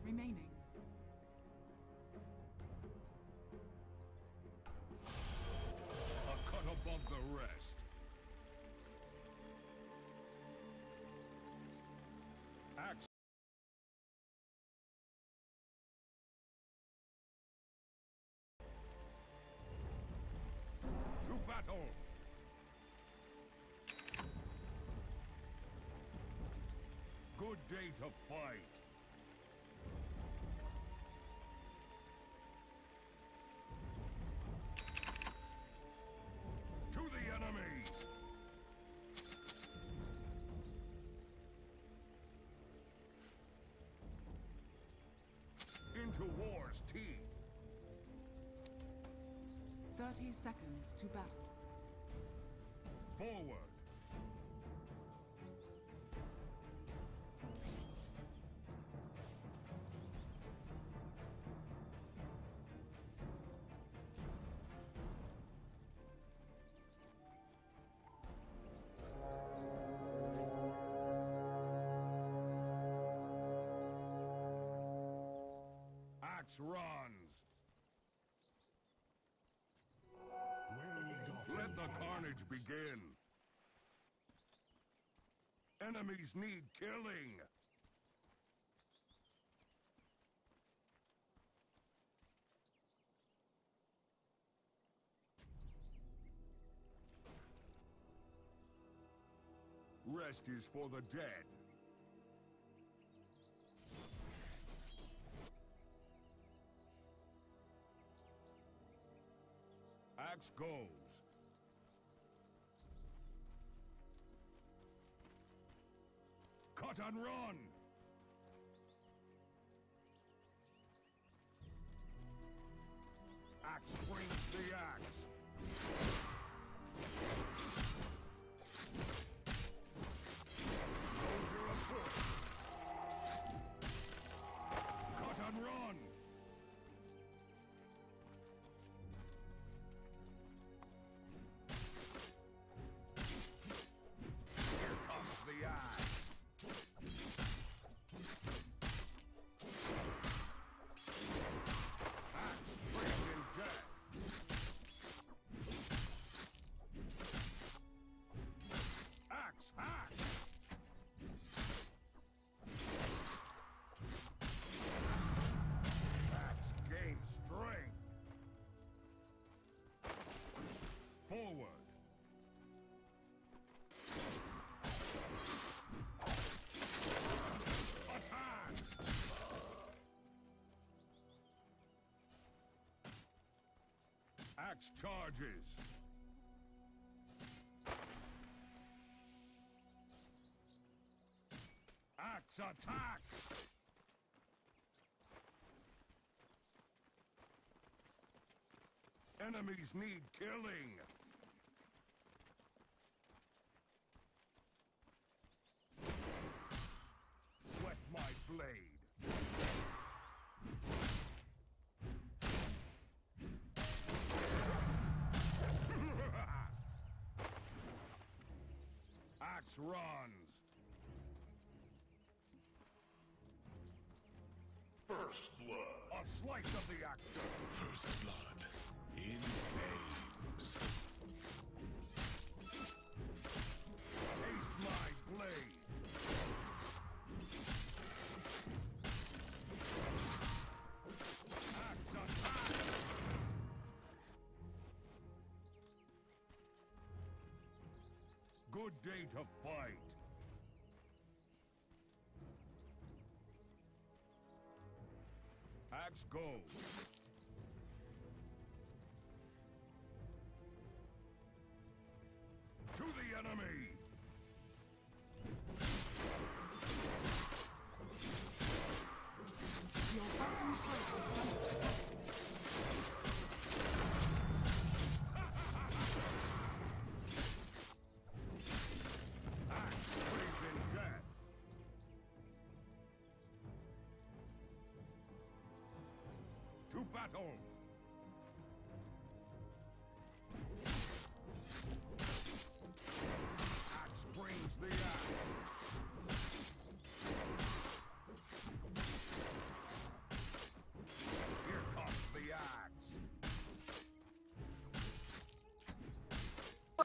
remaining. A cut above the rest. Axe. To battle. Good day to fight. To the enemy. Into war's teeth. 30 seconds to battle. Forward. Axe runs. Let the carnage begin. Enemies need killing. Rest is for the dead. Axe goes. Cut and run! Axe brings the axe. Soldier afoot. Cut and run! Here comes the axe. Axe freezing death. Axe, axe. Axe gains strength. Forward. Attack! Axe charges. Axe attacks. Enemies need killing. Wet my blade. Axe runs. First blood. A slice of the action. First blood. In flames. Taste my blade. Axe attack. Good day to fight. Axe goes. To the enemy! Your bottom tower is under attack. Axe freezing death. To battle! Axe brings the axe.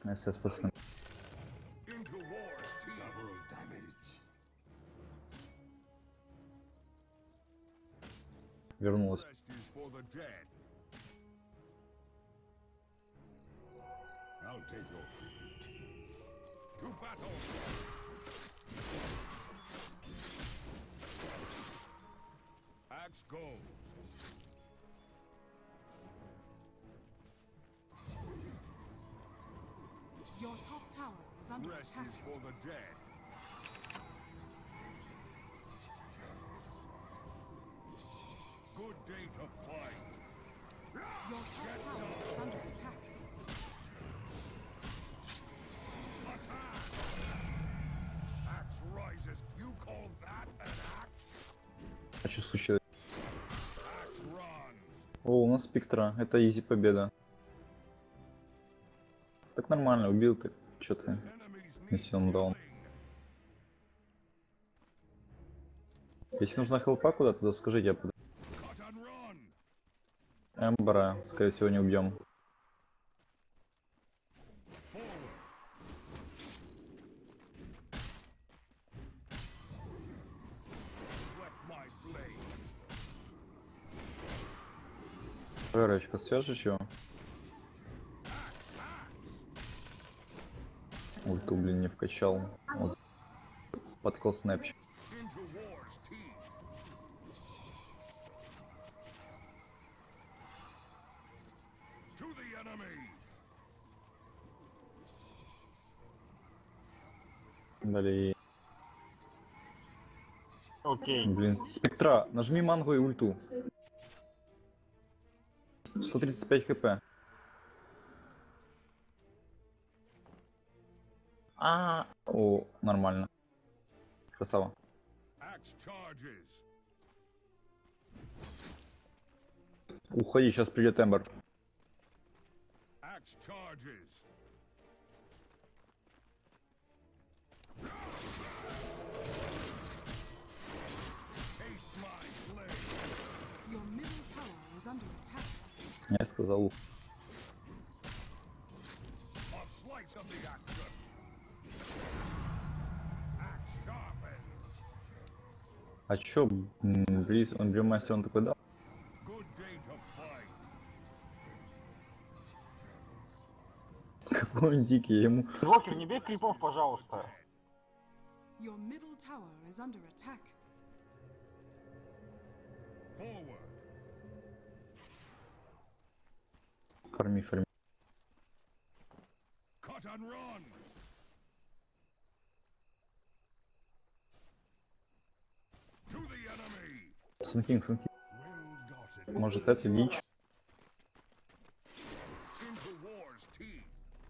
СС, пацаны. Into war's teeth. Double damage. Вернулась. Rest is for the dead. I'll take your tribute. To battle! Axe goes. Your top tower is under Rest attack. is for the dead. Good day to fight. Your top tower is under attack. Attack! Axe rises. You call that an axe? А что случилось? Axe runs. О, у нас спектра. Это изи победа. Так нормально, убил ты. Чё ты? Enemies need Если он дал. killing. Если нужна хелпа куда-то, то скажите, я подойду. Cut and run. Эмбера, скорее всего, не убьем. Forward. Sweat my blades. Рерочка, свяжешь его? Ульту, блин, не вкачал. Вот. Подкол снэпчик. Into war's teeth. To the enemy. Далее. Окей. Блин, спектра, нажми мангу и ульту. 135 хп. О, нормально. Красава. Axe charges. Уходи, сейчас придет Эмбер. Axe charges. Taste my blade. Your middle tower is under attack. Я сказал. A slice of the action. Axe sharpens. А чё, Бриз, он бремастер, он такой, да? Good day to fight. Какой он дикий, я ему... Инвокер, не бей крипов, пожалуйста. Your middle tower is under attack. Forward. Фарми, фарми. Cut and run. To the enemy. Санкинг, санкинг. Well dotted. Может, это дичь? Into war's teeth.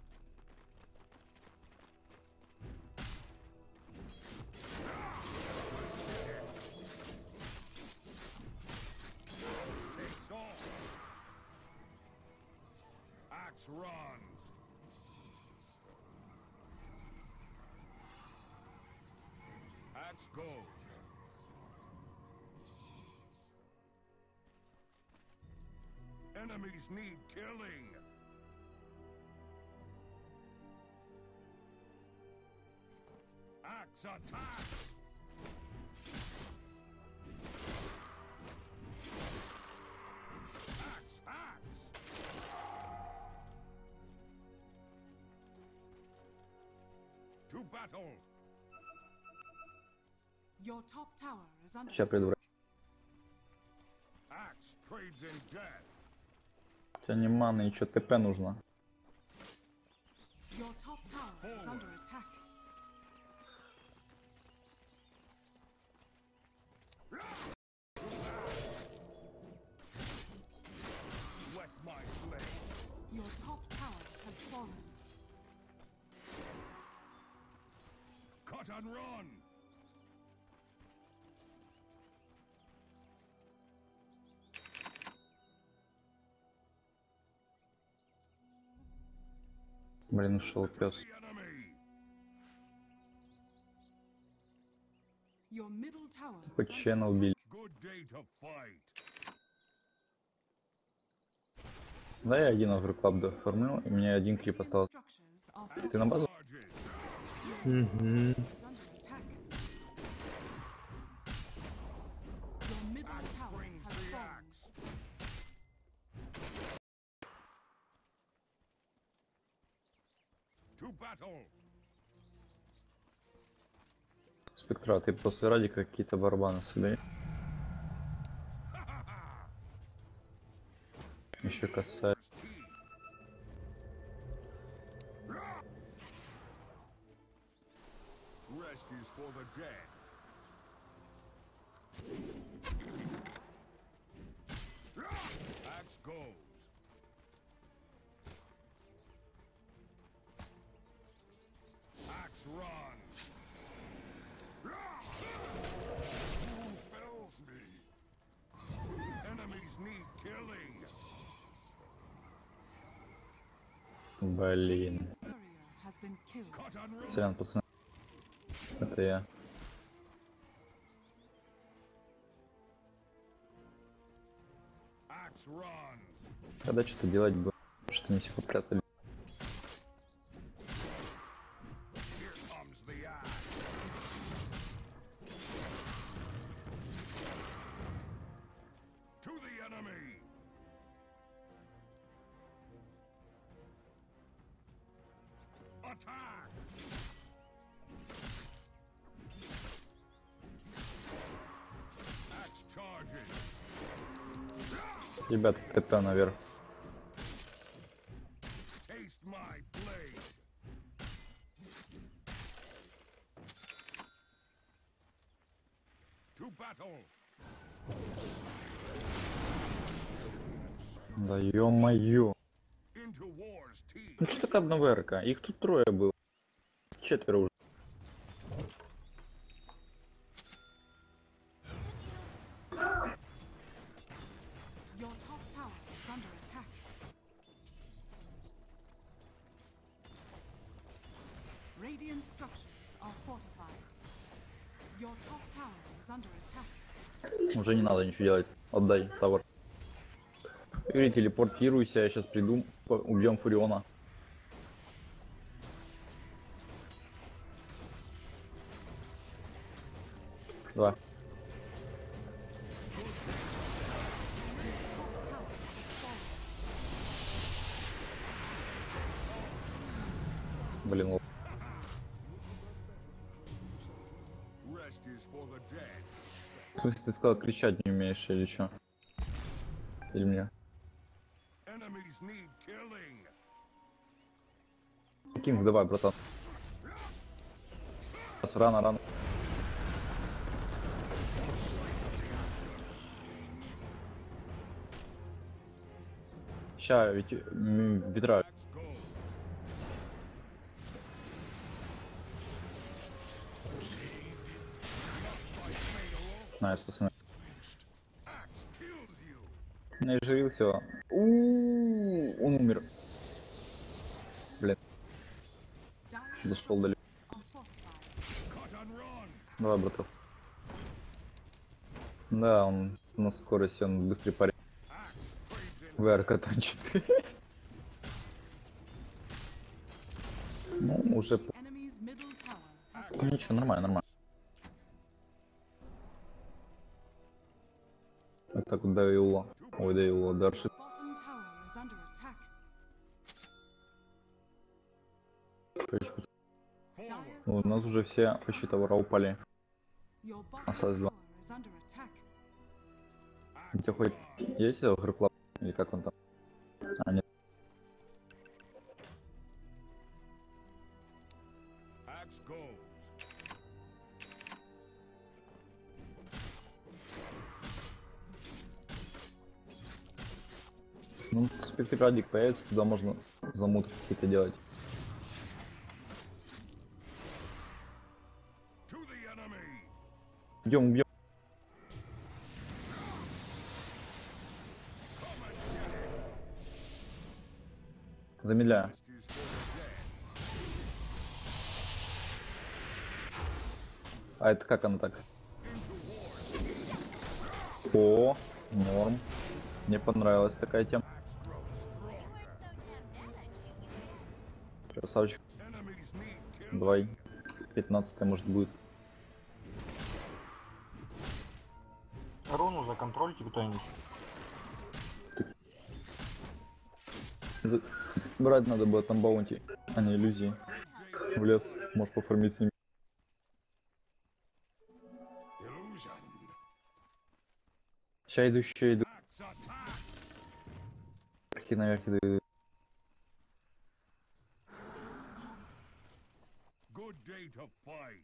Takes off. Axe runs. Axe goes. Enemies need killing. Axe attacks. Axe. To battle. Your top tower is under Сейчас приду. attack. Axe trades in death. У тебя не маны, и чё, ТП нужно. Your top tower is under attack. Wet my blade. Your top tower has fallen. Cut and run. Блин, ушел To пес. the enemy. Your middle tower is Хоть under чена attack. убили. Good day to fight. Да, я один агроклаб доформил, и мне один крип остался. Structures are Ты на базу? Charges. is under attack. Your middle tower Brings has the fallen. axe. To battle. Спектра, ты после радика какие-то барабаны собери. Еще касается. Rest is for the dead. Axe goes. Axe runs. Who fells me? Enemies need killing. Блин. Courier has been killed. Cut and run. Сорян, пацаны. Это я. Axe runs. Когда что-то делать было, что не все попрятали. Here comes the axe. To the enemy. Attack. Axe charges. Ребят, ТП наверх. Taste my blade. To battle. Да ё-моё. Into war's teeth. Ну что так одна ВРК? Их тут трое было. Четверо уже. Your top tower is under attack. Radiant structures are fortified. Your top tower is under attack. Уже не надо ничего делать. Отдай тавр. Юрий, телепортируйся, я сейчас приду, убьем Фуриона. Два. Блин, лох. Rest is for the dead. В смысле, ты сказал, кричать не умеешь или что? Или мне? Enemies need killing. Кинг, давай, братан. Рано, рано. Ща, ведь ветра. Axe goes. Найс, пацаны. Axe kills you. Наживил все. Он умер. Блин, Dire зашел далеко. structures are fortified. Cut and run. Давай, братов. Да, он на скорости, он быстрый парень. Axe trades in. ВРК танчит. Ну, уже... Enemy's middle tower has fallen. Ничего, нормально, нормально. Вот так вот до Иула. Ой, до Иула, до Арши. Bottom tower is under attack. Forward. У нас уже все почти товара упали. Your bottom Осталось два. tower is under attack. У тебя хоть есть Overclock? Или как он там? А, нет. Axe goes. Ну, спектрикрадик появится, туда можно замуты какие-то делать. To the enemy. Идем, убьем. Замедляю. Rest is for the dead. А это как она так? Into war. О, норм. Мне понравилась такая тема. Axe grows stronger. Сейчас красавчик. Enemies need killing. Давай. 15 может будет. Руну законтрольте кто-нибудь. Брать надо было там баунти, а не иллюзии. В лес, можешь пофармить с ними. Illusion. Ща иду, ща иду. Axe attack. Наверх иду. Good day to fight.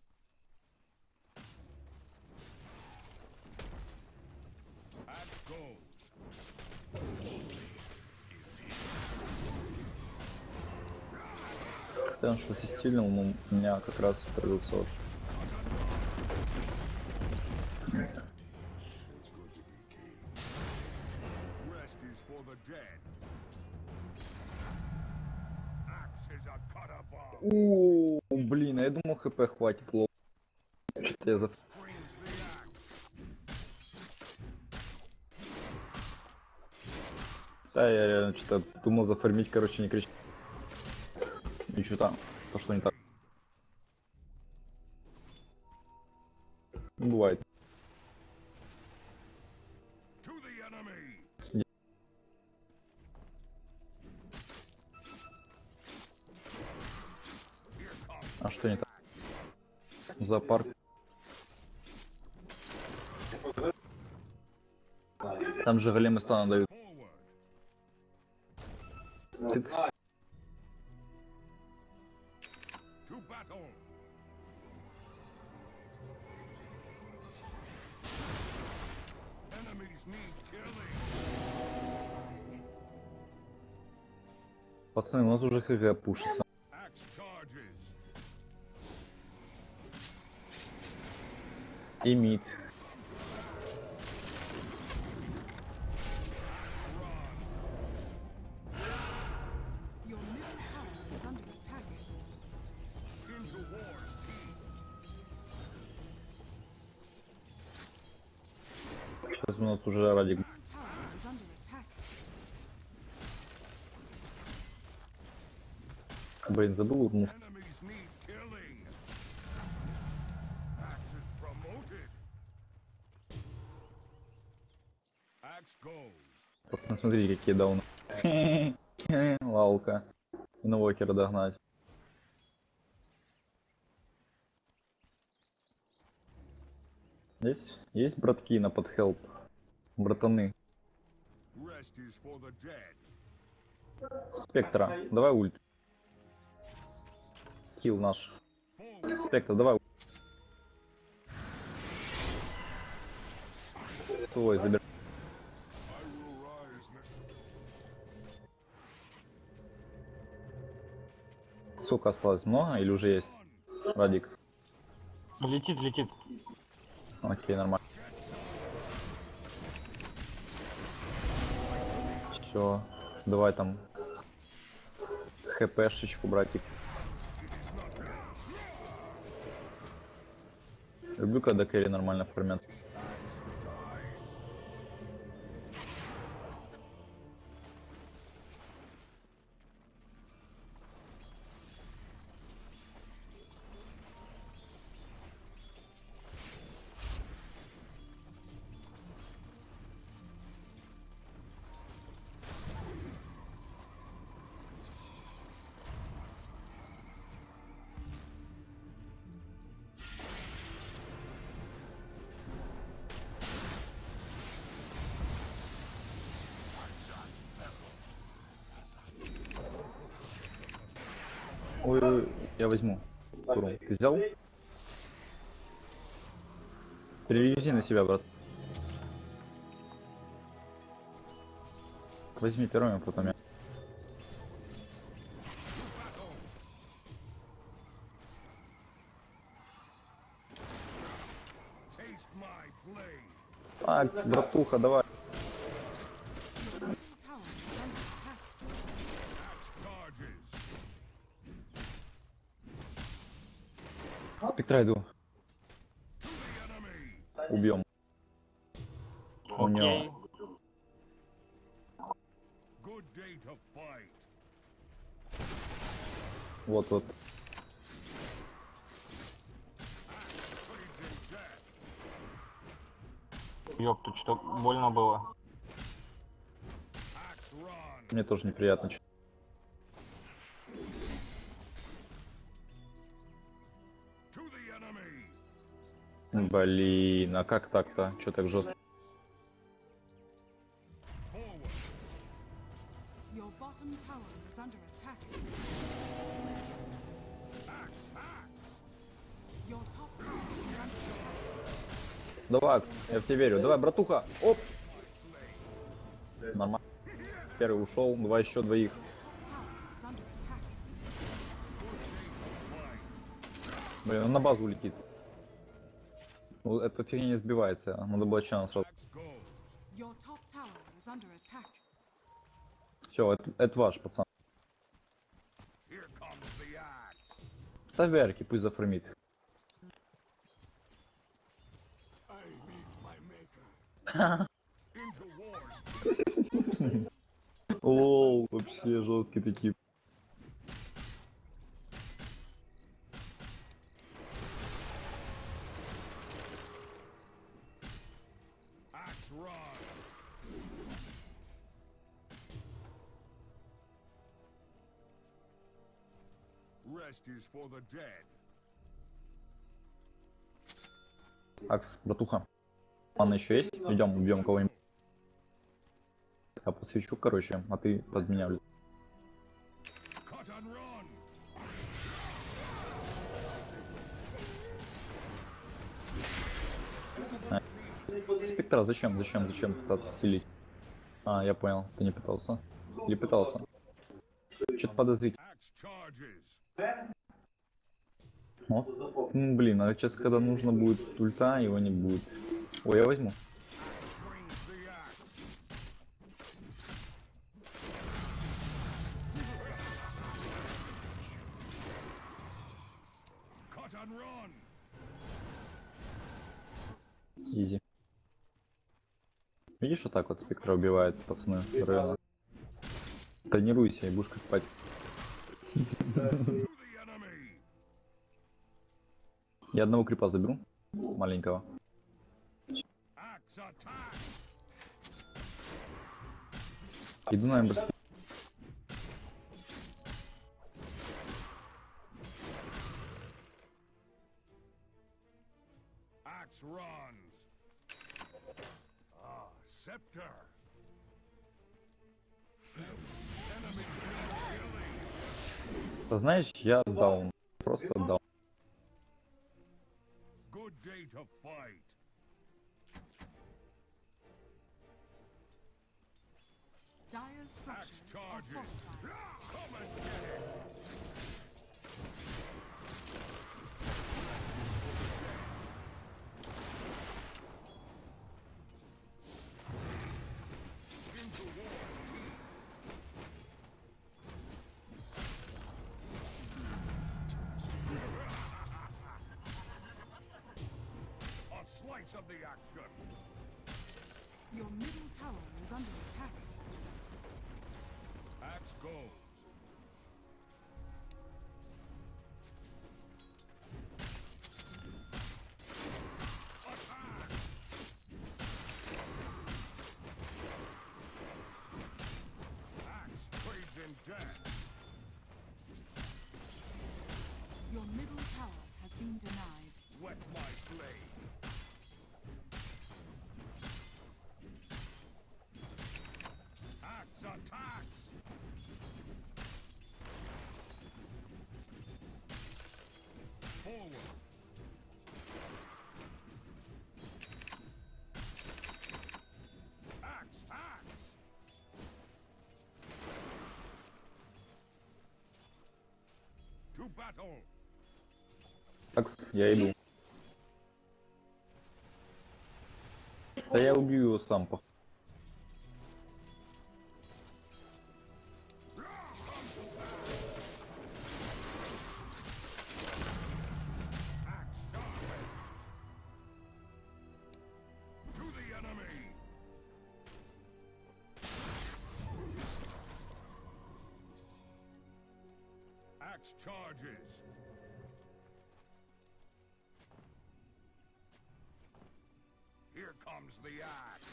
Axe goes. Постоянно что-то стильным, но у меня как раз появился уж. Rest is for the dead. Axe is a cutter bomb. О, блин, а я думал хп хватит, лол. Что-то я за... Brings the axe. Да, я реально что-то думал зафармить, короче, не кричать. И что там? Пошло не так. Ну, бывает. To the enemy. Here comes А что не так? Зоопарк. Там же големы стана дают. forward. Тыкс. To battle. Enemies need killing. Пацаны, у нас уже ХГ пушится. Axe charges. И мид. Your middle tower is under attack. Into war's teeth. Сейчас у нас уже радик. Your tower is under attack. Блин, забыл урну. Enemies need killing. Axe is promoted. Axe goes. Пацаны, смотрите, какие дауны. Лалка. Инвокера догнать. Есть братки на подхелп? Братаны. Rest is for the dead. Спектра, давай ульт. Килл наш. Forward. Спектр, давай ульт. Твой, забирай. I will rise next. Сколько осталось? Много или уже есть? Радик. Летит, летит. Окей, нормально. Все, давай там хпшечку, братик. Люблю, когда кэри нормально фармят. Ой, я возьму. Куру. Ты взял? Перевези на себя, брат. Возьми первым, а потом я. Taste my blade. Акс, братуха, давай. Your middle tower is under attack. Axe charges. Спектра иду. To the enemy. Убьем. У него. Окей. Good day to fight. Вот-вот. Ёп, тут что больно было. Мне тоже неприятно. Блин, а как так-то? Чё так жестко? Your bottom tower is under attack. Your top tower is under attack. Давай, Акс, я в тебя верю. Давай, братуха. Оп. Нормально. Первый ушел, давай еще двоих. Tower is under attack. Блин, он на базу улетит. Ну, эта фигня не сбивается. Надо было чана сразу. Your top tower is under attack. Все, это ваш, пацан. Ставь верки, пусть зафармит. Лол, вообще жесткие такие. Rest is for the dead. Акс, братуха. Мана еще есть? Идем, убьем кого-нибудь. Я посвечу, короче, а ты под меня, блядь. Cut and run. Спектра, зачем пытаться стелить? А, я понял, ты не пытался. Или пытался? Что-то подозрительно. Axe charges. Вот. Ну, блин, а сейчас, когда нужно будет ульта, его не будет. Ой, я возьму. Brings the axe. Cut and run. Изи. Видишь, вот так вот спектра убивает, пацаны, с района. Тренируйся и будешь как пать. To the enemy. Я одного крипа заберу. Маленького. Axe attack. Иду на эмбер. Axe runs. Ah, scepter. Enemy killing. Да знаешь, я даун. Просто даун. Good day to fight. Dire's structures are charges. fortified. Come and get it. Into war's teeth. A slice of the action. Your middle tower is under attack. Axe goes. Attack! Axe trades in death. Your middle tower has been denied. Wet my blade. Axe attacks! Forward. Axe, axe! To battle! Акс, я иду. Да я убью его сам, по. Axe sharpened. To the enemy! Axe charges. Here comes the axe.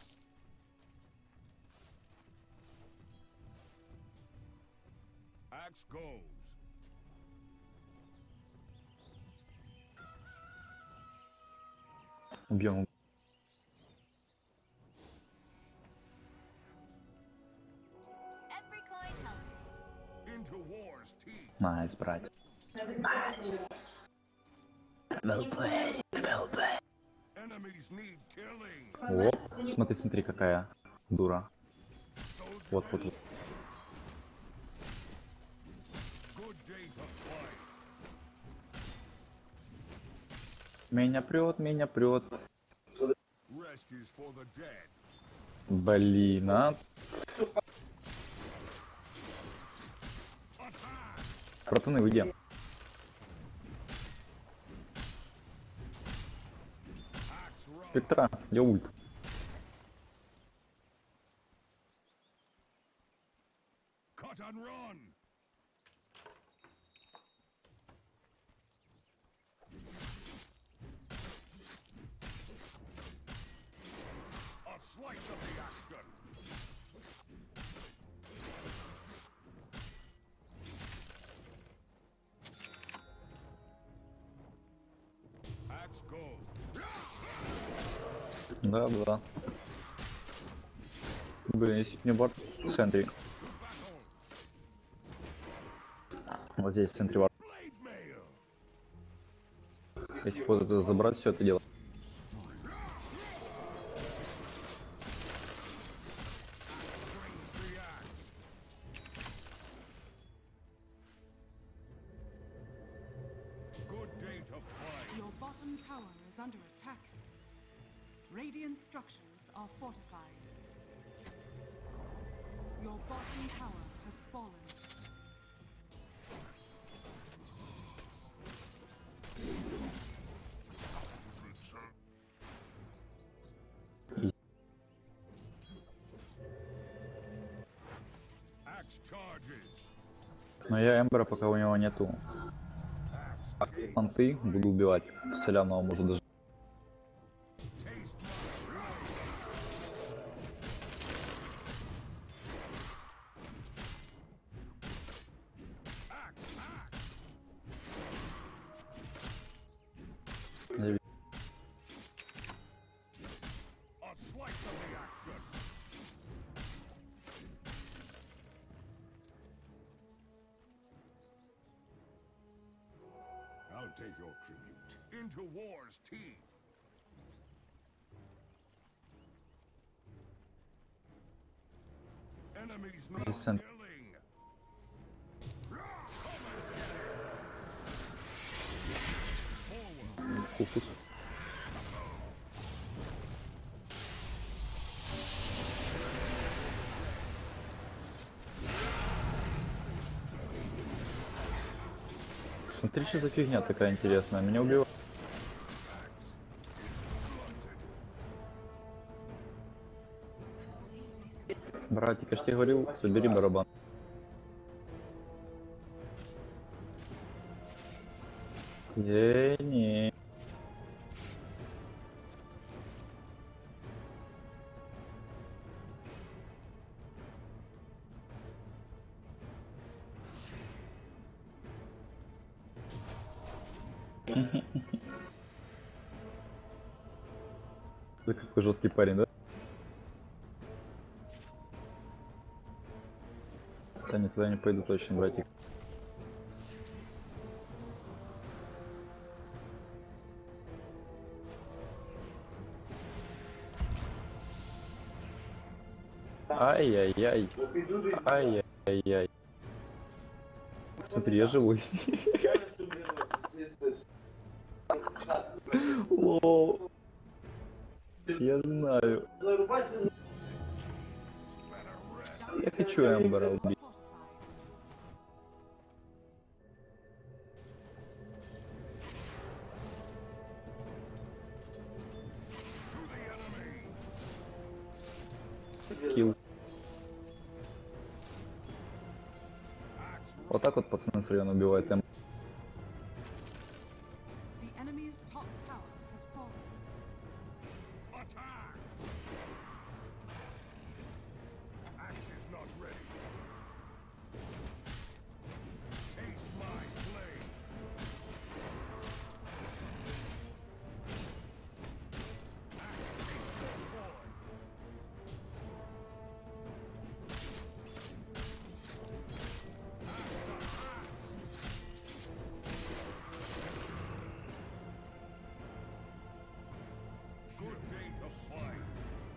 Axe goes. Убьем. Every coin helps. Into war's teeth. Найс, брать. Найс. Well played, well played. Enemies need killing. Оп, смотри, смотри, какая дура. Вот, вот, вот. Good day to fight. Меня прет, меня прет. Rest is for the dead. Блин, а? Attack. Братаны, вы где? Axe run. Спектра, где ульт? Cut and run. A slice of the action. Axe goes. Да, да. Блин, если бы не борт в центре. Вот здесь в центре борт. Blade mail. Если вот это забрать, все это дело. Brings the axe. Good day to fight. Your bottom tower is under attack. Radiant structures are fortified. Your bottom tower has fallen. Axe charges. Но я Эмбера, пока у него нету анты, буду убивать. Соляного может даже. Taste my blade. Axe, axe. A slice of the action. I'll take your tribute. Into war's teeth. Enemies not Listen. killing. Forward. Фокус. Смотри, что за фигня такая интересная. Меня убивают. Братик, я ж тебе говорил, собери барабан. Не. Ты какой жесткий парень, да? Да не, туда не пойду точно, братик. Ай-яй-яй. Ай-яй-яй. Смотри, я живой. Лоу. Я знаю. Я хочу Эмбера убить. To the enemy. Килл. Axe Вот так вот пацаны с района убивают темп. The enemy's top tower has fallen. Attack! Axe is not ready. Taste my blade. Axe takes your boy. Axe attacks. Good day to fight.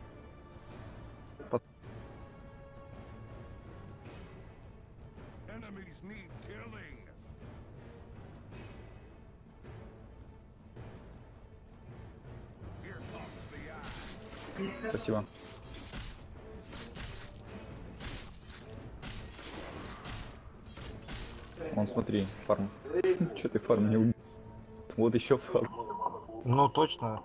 Enemies need killing. Here comes the axe. Спасибо. Вон смотри, фарм. Че ты фарм не убил? Вот еще фарм. Ну точно.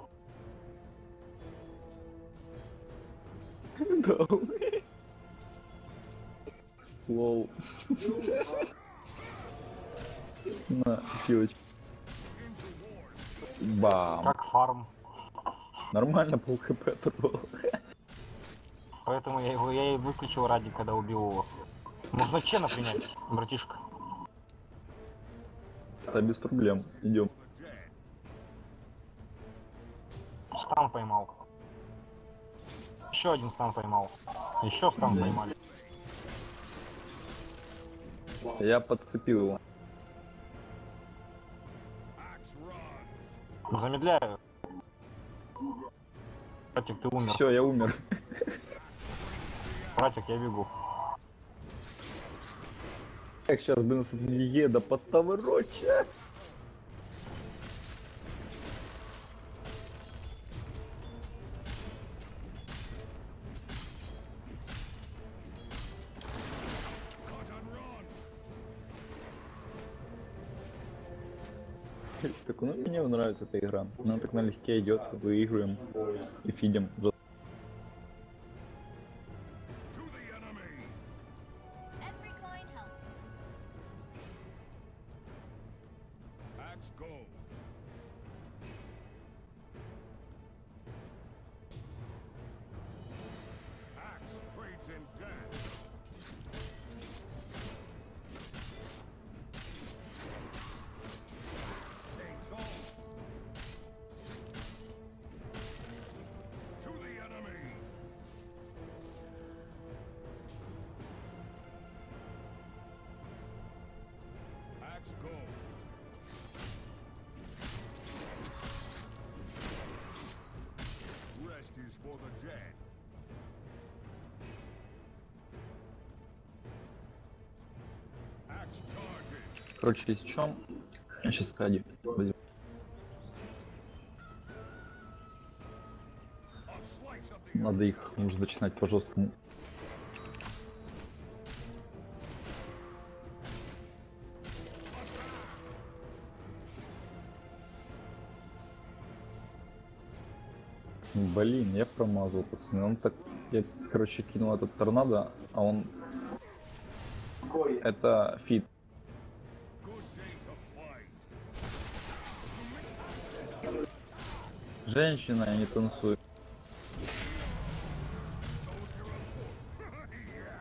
Да. Лол. На, филочку. Бам. Как фарм. Нормально, пол хп оторвал. Поэтому я и выключил ради, когда убил его. Можно чена принять, братишка. Да, без проблем. Идем. Стан поймал. Еще один стан поймал. Еще стан поймали. Я подцепил его. Axe runs. Замедляю. Братик, ты умер. Все, я умер. Братик, я бегу. Как сейчас бы нас еда под тавероча. Так, ну мне нравится эта игра. Она так налегке идет, выигрываем и фидим. To the enemy. Every coin helps. Axe goes. Axe trades in death. Takes off. To the enemy. Axe goes. Rest is for the dead. Axe charges. Короче, если чё, я сейчас кади возьму. A slice of the Надо их уже начинать по жесткому. Блин, я промазал, пацаны. Он так, я, короче, кинул этот торнадо, а он... Это фит. good day to fight. Женщина, я не танцую. Yeah.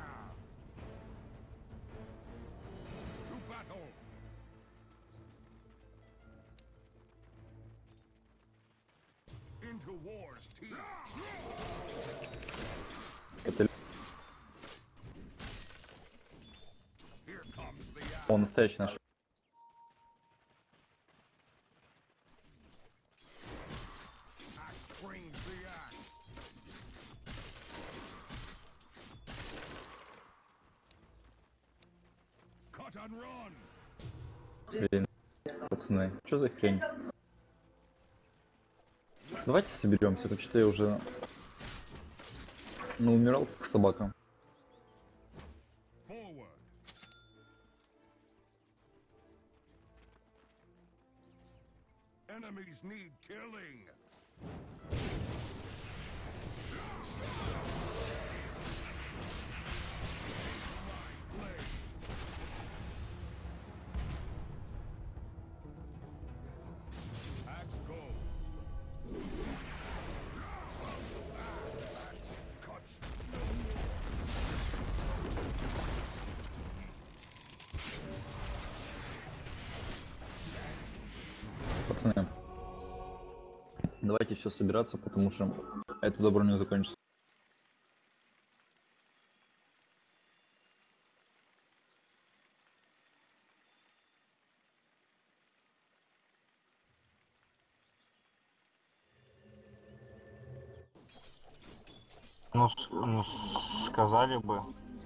To battle. Into war's teeth. Это Here comes the axe. он настоящий наш. Axe brings the axe. Cut and run. Блин, пацаны, что за хрень? Давайте соберемся, потому что я уже умирал как собака. Forward. Enemies need killing. My blade. Пацаны, давайте все собираться, потому что это добро не закончится. Ну, сказали бы.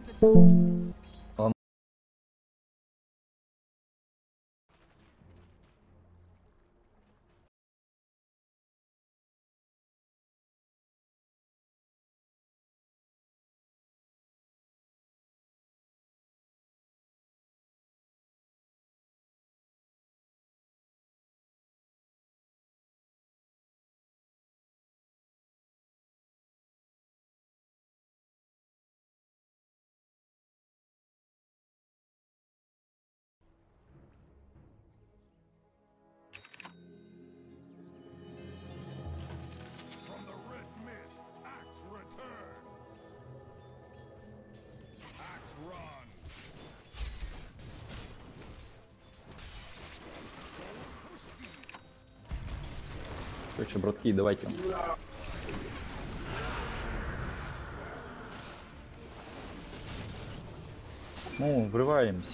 From the red mist, Axe returns. Axe run. Короче, братки, давайте. Ну, врываемся.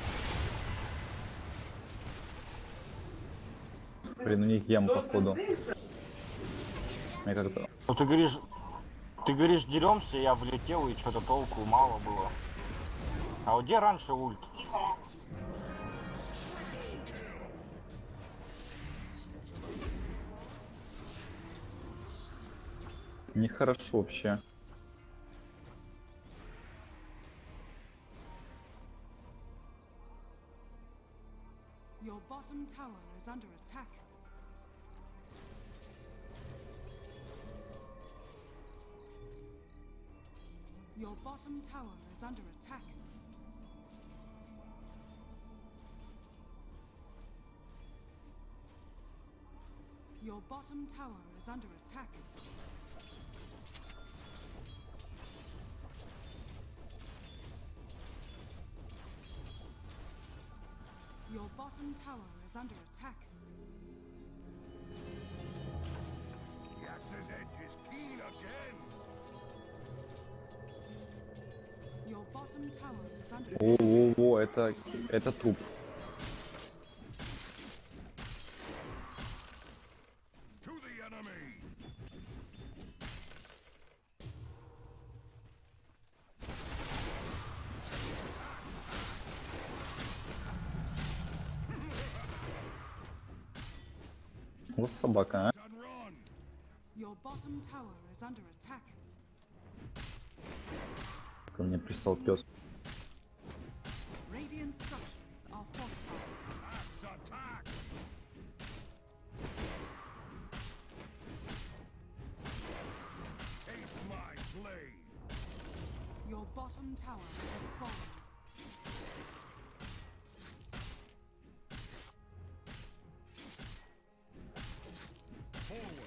Блин, у них ем, походу. Я как-то... Ну ты говоришь, деремся, я влетел и что-то толку мало было. А вот где раньше ульт? Нехорошо вообще. Your bottom tower is under attack. Your bottom tower is under attack. Your bottom tower is under attack. Your bottom tower is under attack. The axe's edge is keen again. Your bottom tower is under Во-во-во, это труп. To the enemy. Вот собака, а. And run. Your bottom tower is under attack. Ко мне пристал пес. Radiant structures are fortified. Axe attack. Taste my blade. Your bottom tower has fallen. Forward.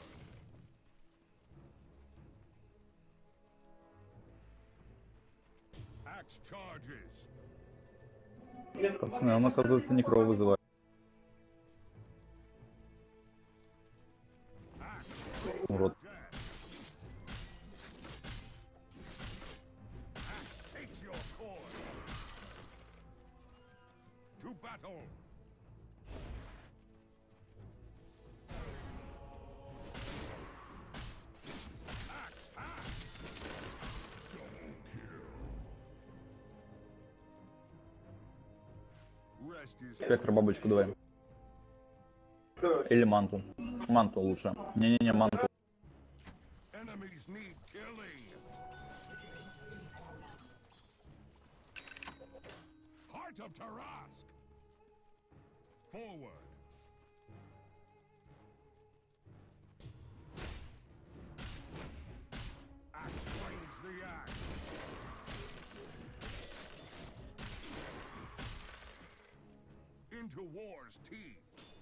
Axe charges. Пацаны, он, оказывается, некро вызывает. Axe. Урод. Death. Axe takes your course. To battle. Axe, axe. Double kill. Rest is Спектр, бабочку давай. Или манту. Манту лучше. Не-не-не, манту. enemies need killing. Heart of Tarask. Forward. Axe brings the axe. Into war's teeth.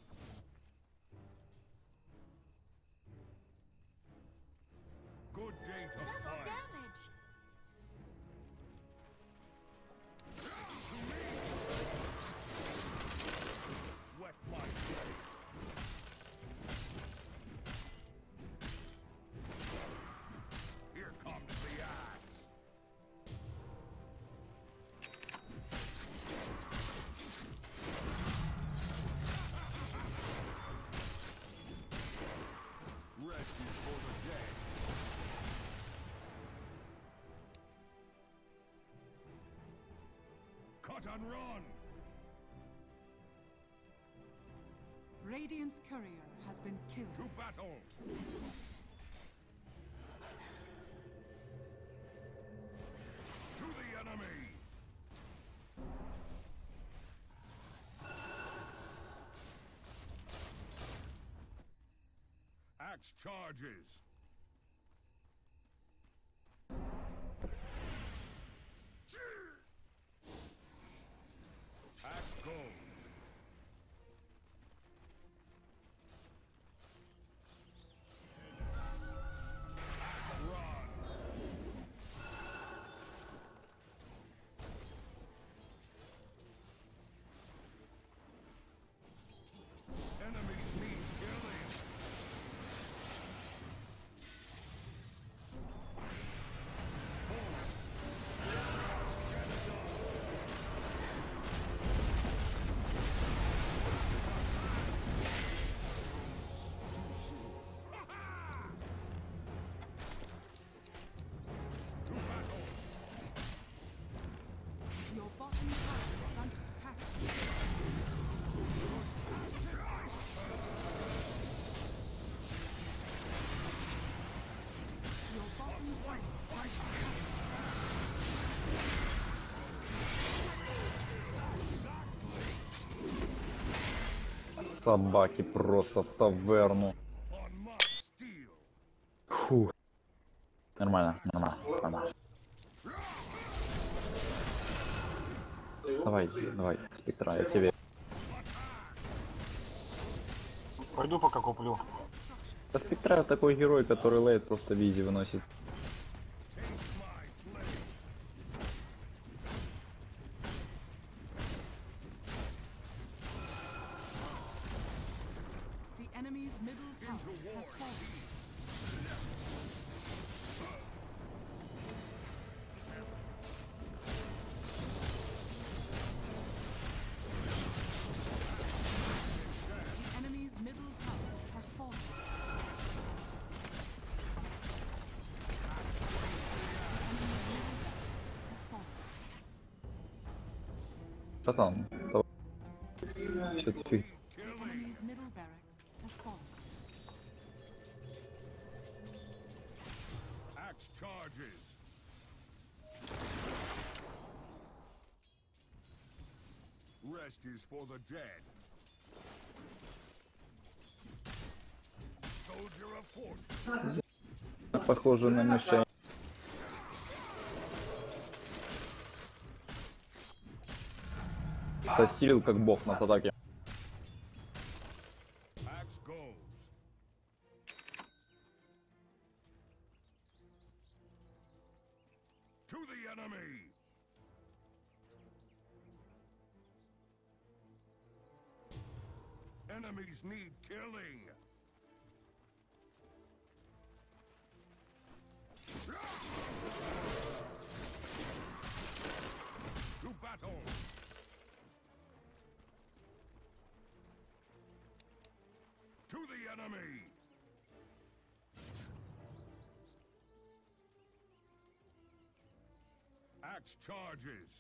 Good day to Double fight. damage. Wet my blade. Cut and run! Radiant's courier has been killed. To battle! To the enemy! Axe charges! Axe goes! Enemies need killing! To battle! Your bottom tower is under attack. Your bottom tower is under attack. Собаки просто в таверну. On my steel! Фу. Нормально, нормально, нормально. Давай, давай, спектра, я тебе. Пойду пока куплю. Да, спектра такой герой, который лейт просто в изи выносит. Take my blade! The enemy's middle tower has fallen. The enemy's middle tower has fallen. The enemy's middle tower has fallen. Что там? Что-то фиг. The enemy's middle barracks has fallen. Axe charges! Rest is for the dead. Soldier of fortune! Похоже на мишень. Состелил как бог на атаке. Axe goes! To the enemy! Enemies need killing! To battle! To the enemy! Axe charges!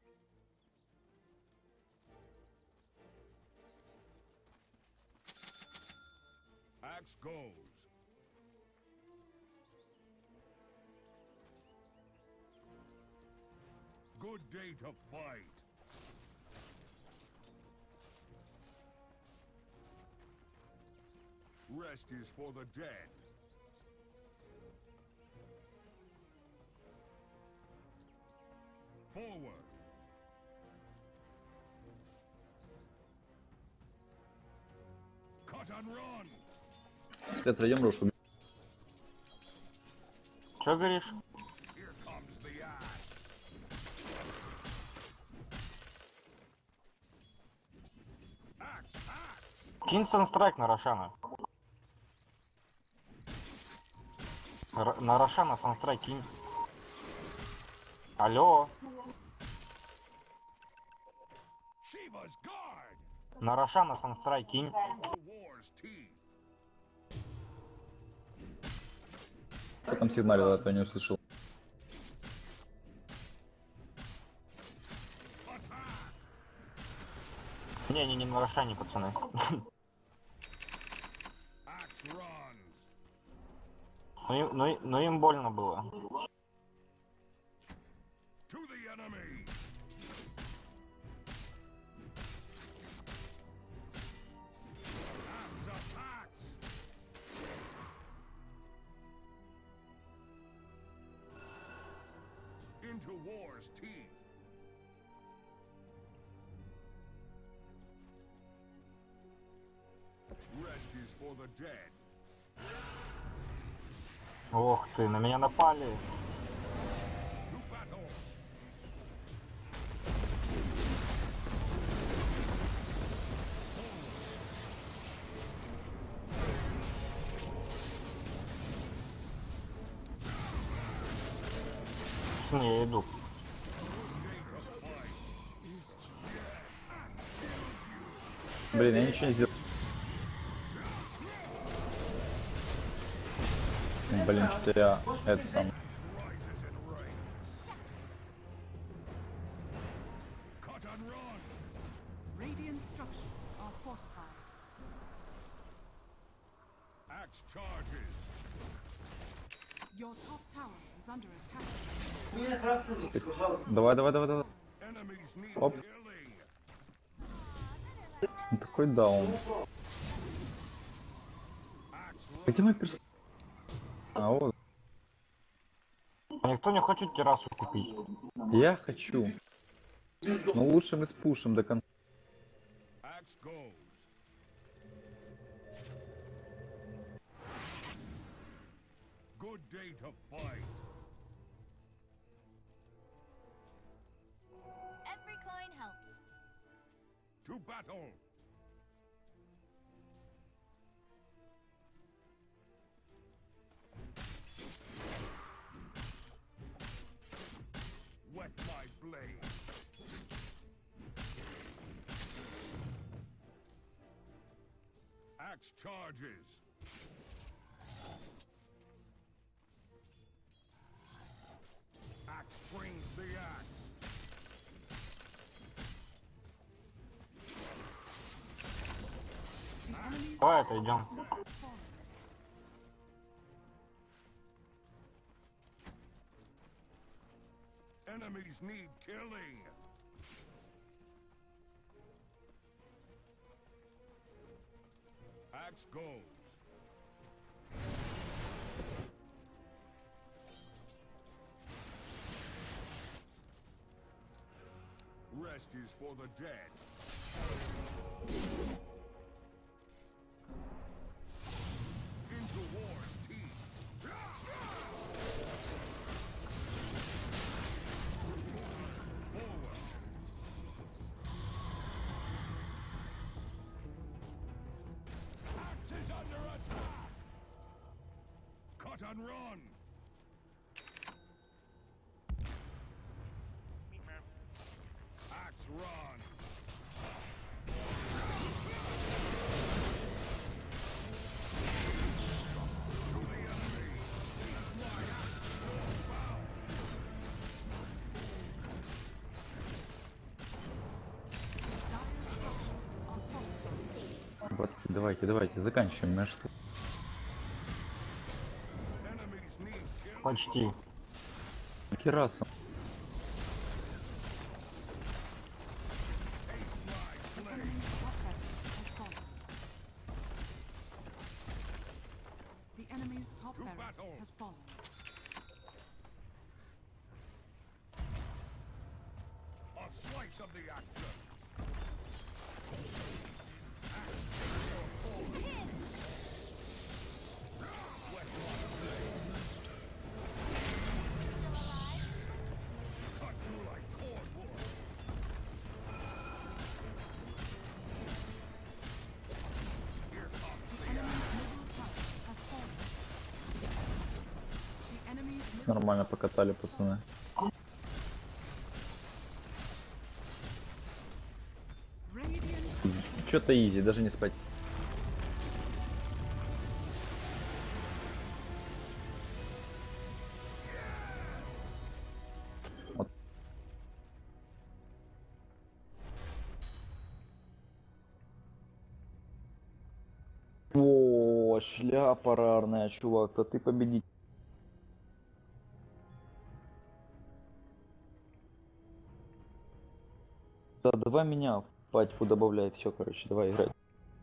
Axe goes! Good day to fight! Rest is for the dead. Forward! Cut and run! Спектра, идем рушу. Чё говоришь? Here comes the axe! Axe! Axe! Кинь санстрайк на Рошана. На Рошана санстрайк кинь. Алло. Shiva's guard! На Рошана санстрайк кинь. Into war's teeth! Что там сигналил, я не услышал. Attack! Не нарушение, пацаны. Axe runs. Но им больно было. To the enemy. Axe attacks. Into war's teeth. Rest is for the dead. Ох ты, на меня напали. To battle. Я иду. Блин, я ничего не сделал. Блин, что я это сам. Rises in range. Cut and run. Radiant structures are fortified. Axe charges. Your top tower is under attack. Давай. Enemies need Оп. killing. Ну, такой даун. Axe Где мой персонаж? А, вот. А никто не хочет террасу купить. Я хочу. Но лучше мы спушим до конца. Axe goes. Good day to fight. Every coin helps. To battle. Wet my blade. Axe charges. Axe brings the axe. The enemy's Давай отойдем. has fallen. Enemies need killing. Axe goes. Rest is for the dead. Into war's teeth. Forward. Axe is under attack. Cut and run. Axe run. To the enemy. My axe bound. Dire structures are fortified. Вот, давайте, заканчиваем наш штук. Enemies need killing. Почти. Кираса. Take my blade. Enemy's top barracks has fallen. The enemy's top To barracks battle. has fallen. A slice of the action. Cut you like cordwood. Here comes The the enemy's axe. middle tower has fallen. The enemy's middle Нормально покатали, пацаны. Radiant Что-то изи, даже не спать. Вот. шляпа рарная, чувак, да ты победитель. Да, давай меня в патьку добавляй, все, короче, давай играть.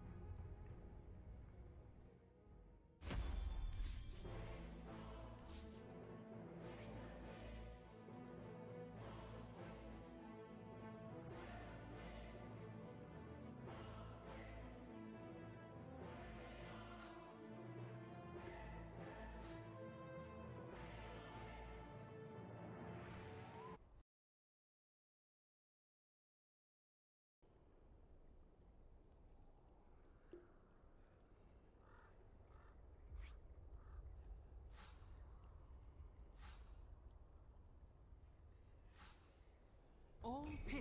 All pick.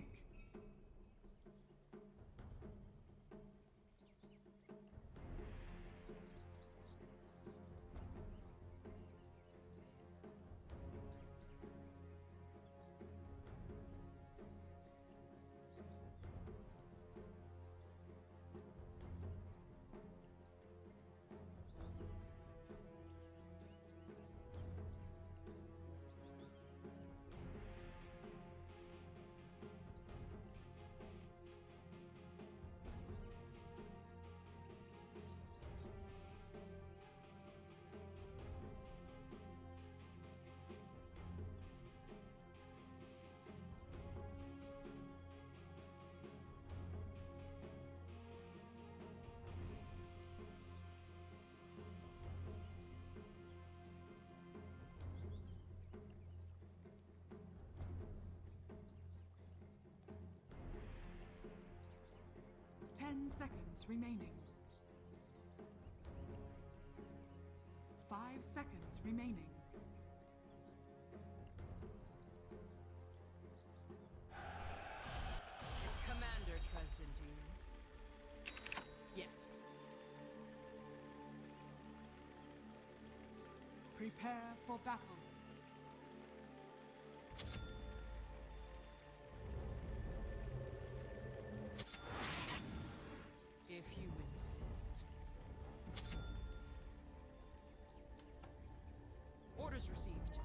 Ten seconds remaining. 5 seconds remaining. It's Commander Dresden to you. Yes. Prepare for battle. If you insist. Orders received.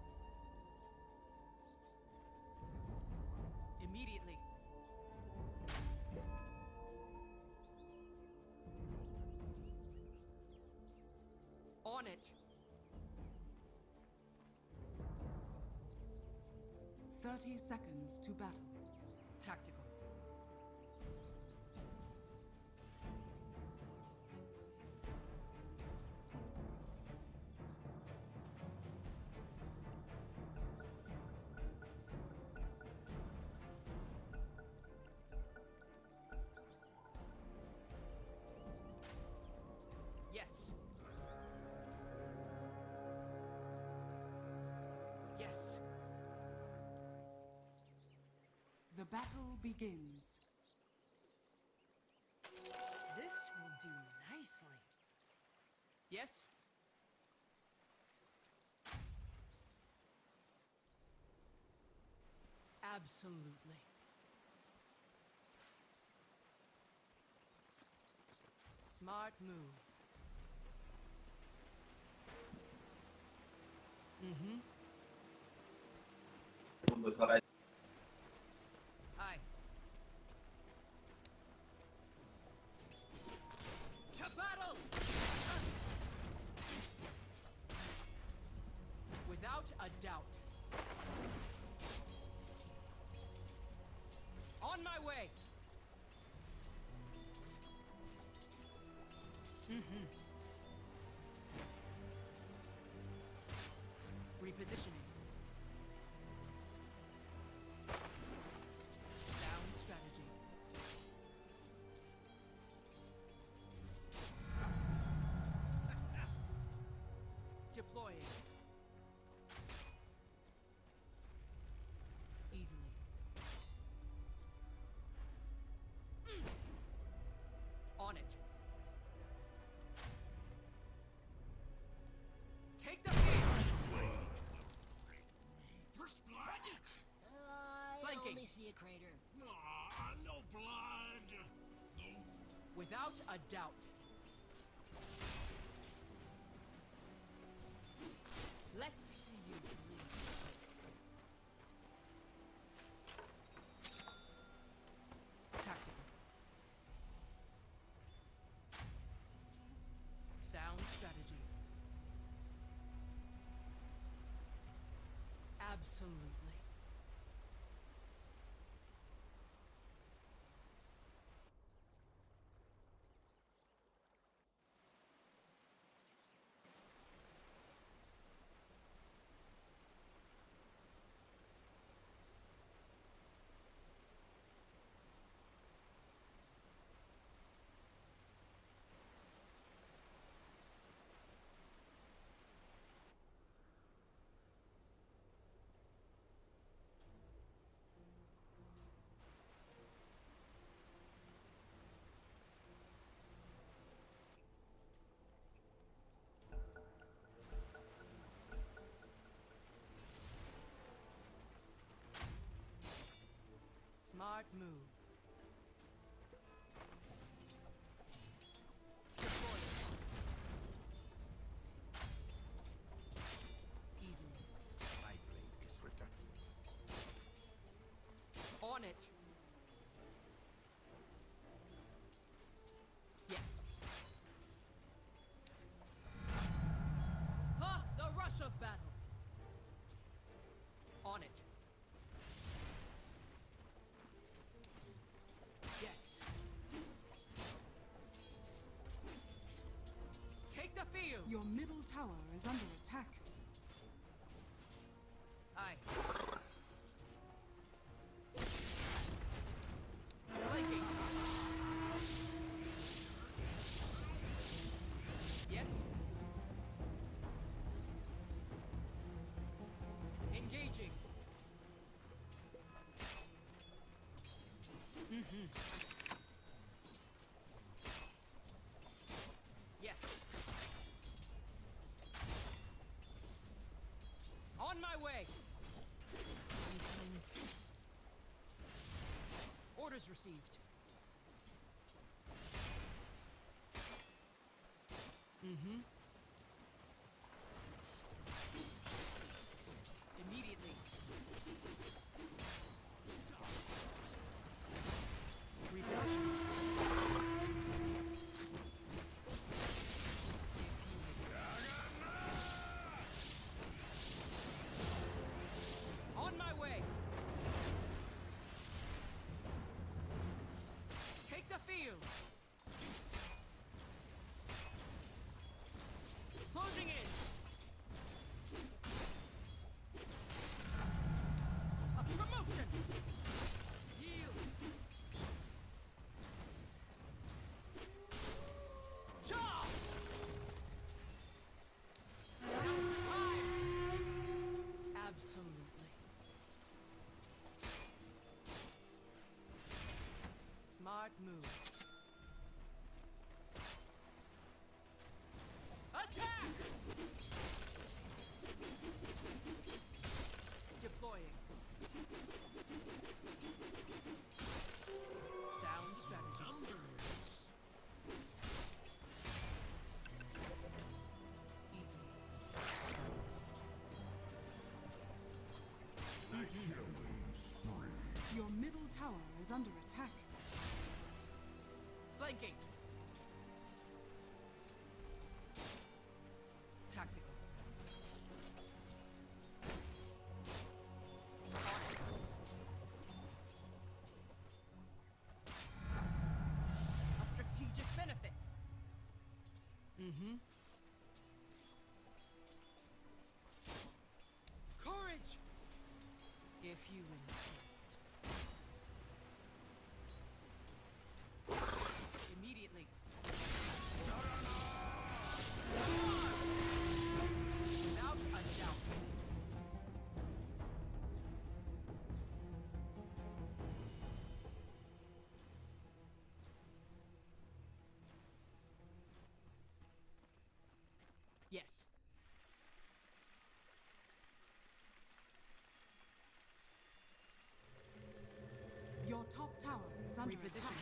Immediately. On it. 30 seconds to battle. Tactical. Yes. Yes. The battle begins. This will do nicely. Yes? Absolutely. Smart move. Mm-hmm. Aye. To battle! Without a doubt. On my way! Mm-hmm. Repositioning. Sound strategy. Deploying. Easily. On it. Take the field! First blood? I Flanking. only see a crater. Aw, no blood. Without a doubt. Let's see you bleed. Tactical. Sound strategy. Absolutely. Smart move. Deploy it. Easily. My blade is swifter. On it. Yes. Ha! The rush of battle. On it. Yes. Take the field. Your middle tower is under attack. Aye. Flanking. Yes. Engaging. Yes. On my way. Orders received. Immediately. Reposition. On my way. Take the field. Closing in. A promotion. Yield. Charge. Absolutely. Smart move. Attack! Deploying. Sound strategy. Easy. Your middle tower is under attack. Flanking. Tactical. On it. A strategic benefit. Courage. If you insist. Immediately. Without a doubt. Yes. Your top tower is under Reposition. attack.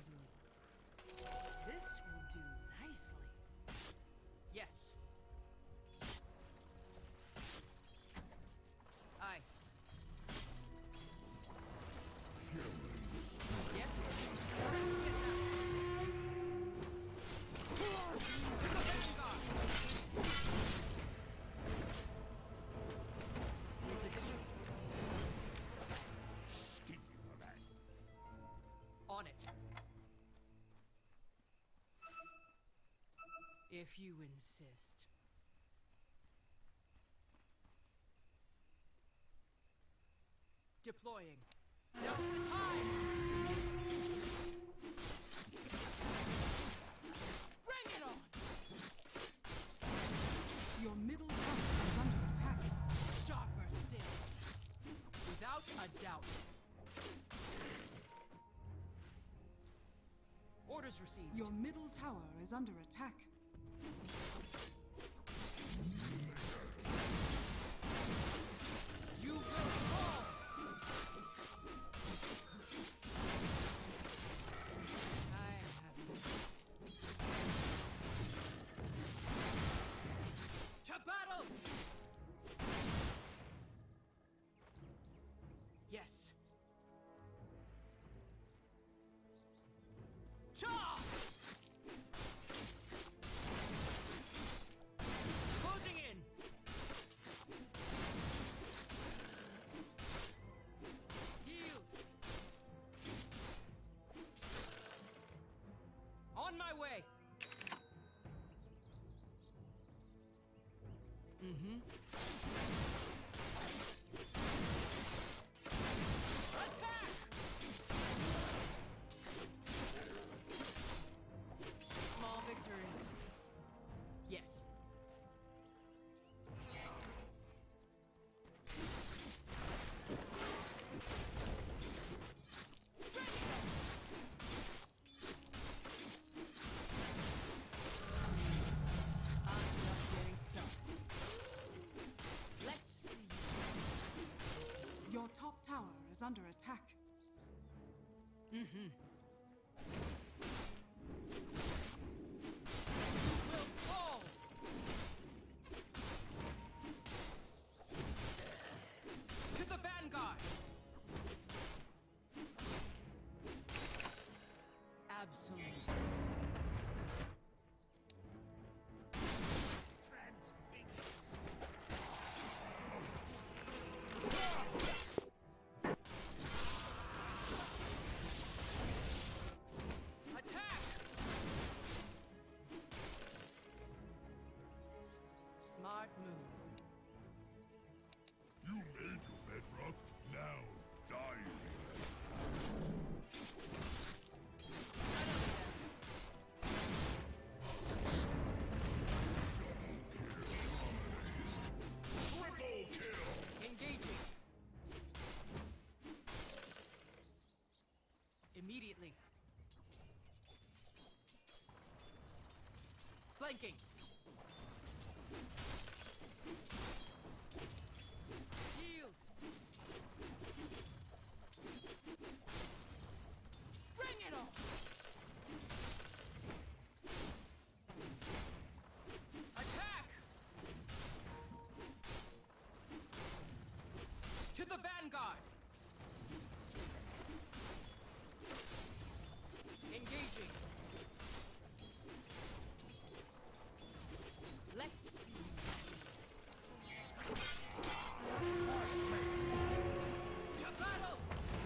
easily. This will do nicely. Yes. Aye. Yes. To the vanguard. New position. Stinky for that. On it. If you insist. Deploying. Now's the time! Bring it on! Your middle tower is under attack. Sharper still. Without a doubt. Orders received. Your middle tower is under attack. You will fall! I have it. To battle! Yes. Cha! Closing in. Yield. On my way. Mm-hmm. Attack! Small victories. Yes. I'm just getting started. Let's see. Your top tower is under attack. Mm-hmm. You will fall! To the vanguard! Absolutely. Attack! Smart move. You made your bedrock. Now die. Triple kill. Engaging. Immediately. Flanking. Yield. Bring it on. Attack. To the vanguard. Engaging. Let's see. To battle!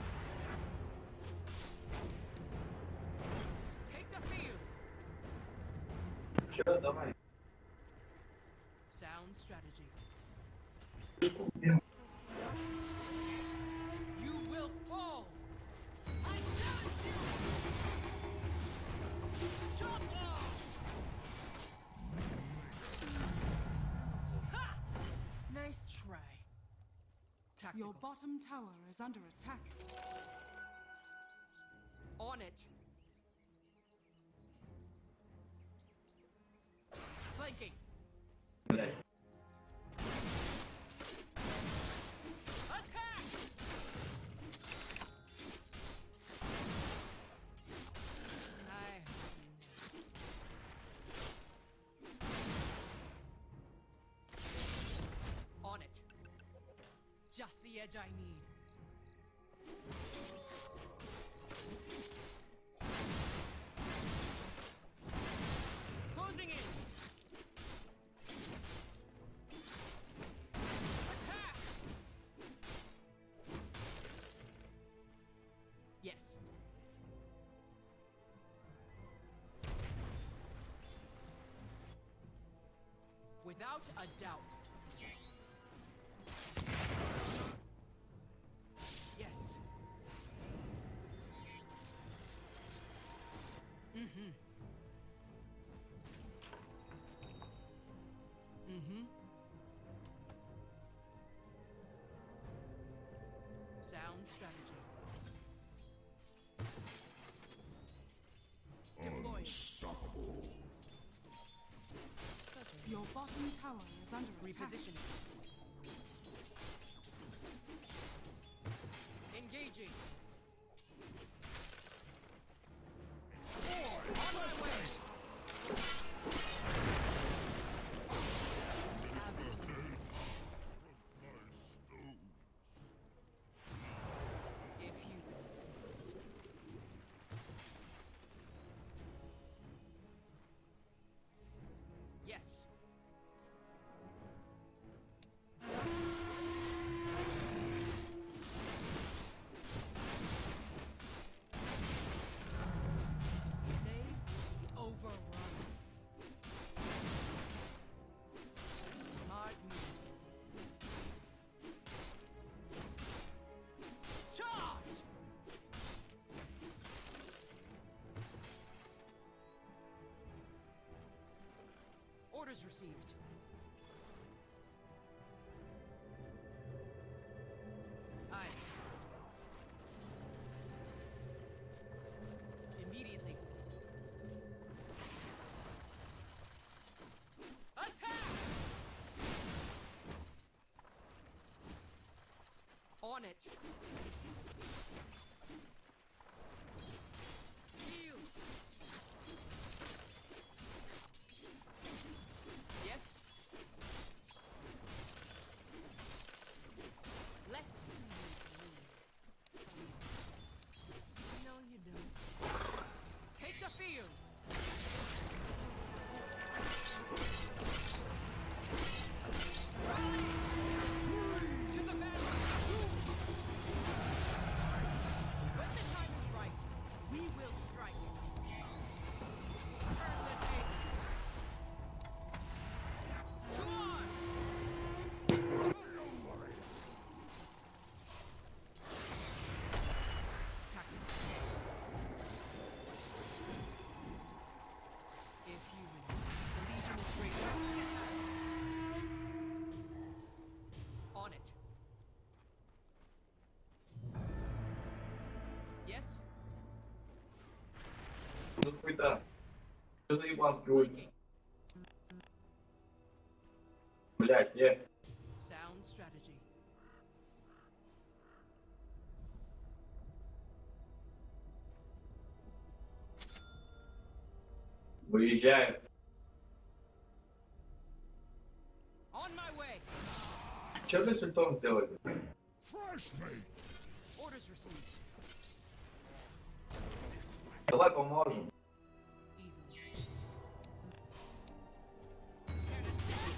Take the field. Sound strategy. You will fall. I challenge you. Chop off. Ha! Nice try. Tactical. Your bottom tower is under attack. On it. Flanking. Attack! the edge I need. Closing in. Attack! Yes. Without a doubt. Yes. Mm-hmm. Mm-hmm. Sound strategy. Deployed. Unstoppable. Your bottom tower is under attack. Repositioning. Engaging. On my way. Absolutely. If you insist. Yes. They overrun. Smart move. Charge! Orders received. Aye. Immediately. Attack! On it. Heal. Yes. Let's see you bleed. No, you don't. Take the field. To the battle. When the time is right, we will strike. Turn the table. To on. Tactical. If you win, the Legion will break out. On it. Yes? Ну какой-то... Что за ебанский ульт? Blinking. Блять, нет. Sound strategy. Выезжаю. On my way. Что вы с ультом сделали? Fresh mate. Orders received. Давай поможем. Easily. Prepare to dance.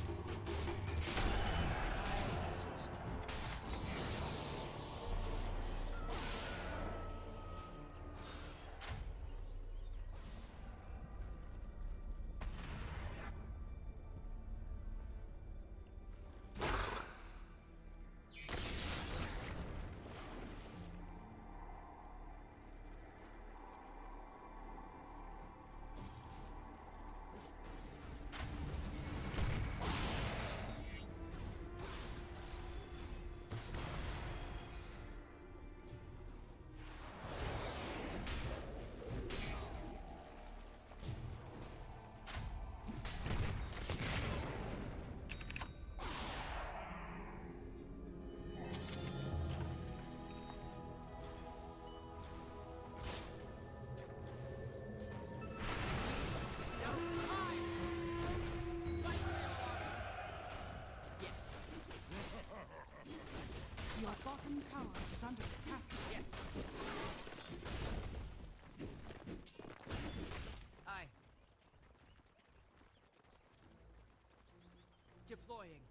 Deploying.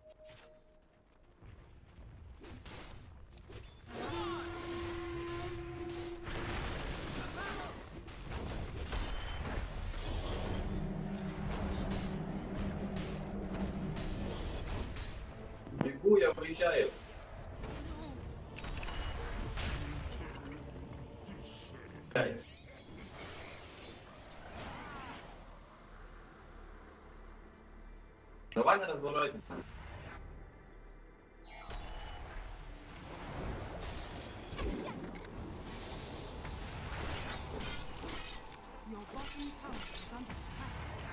Бегу, я выезжаю. Кайф. Давай на развороте. Your bottom tower is under attack.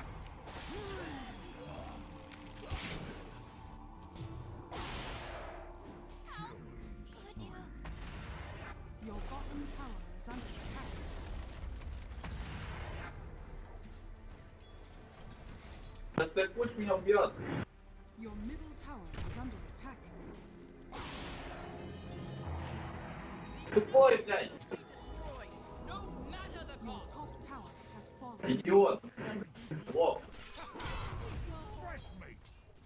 Could you? Your bottom tower is under attack. Да теперь пусть меня убьет. Your middle tower is under attack. Тупой, блядь. Destroyed. No matter the Your cost. top tower has fallen. Идиот. Лох. Fresh meat.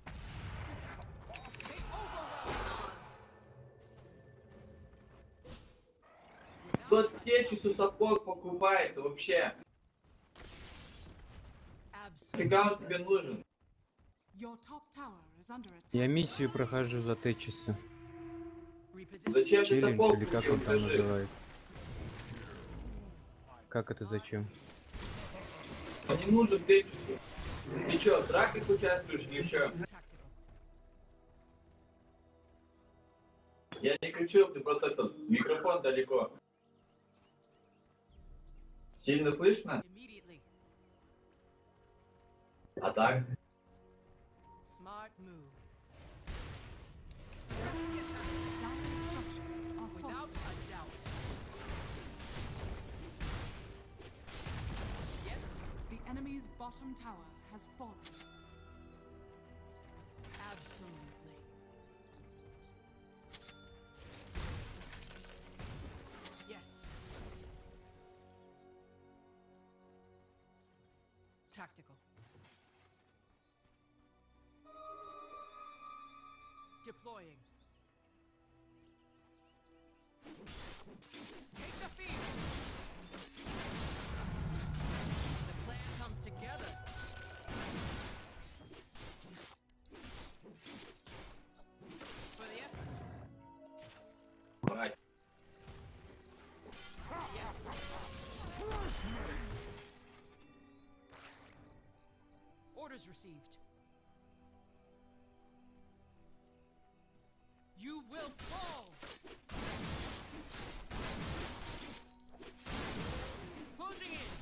They overwhelm the odds. Кто течесу сапог покупает вообще? Absolutely. Фига он тебе нужен? Your top tower is under attack. Я миссию прохожу за Т-часа. Reposition. Зачем ты Челлендж сапог или как купил, он там скажи? называет. Как это зачем? Он не нужен течесу. Ты чё, в драках участвуешь или чё? Tactical. Я не кричу, ты просто этот микрофон далеко. Сильно слышно? Immediately. А так? Smart move. Dire structures are Without fortified. a doubt. Yes, The enemy's bottom tower has fallen. absolutely. Yes. Tactical. Deploying. Take the field. The plan comes together. For the effort. Брать. Yes. Orders received. You will fall. Closing in.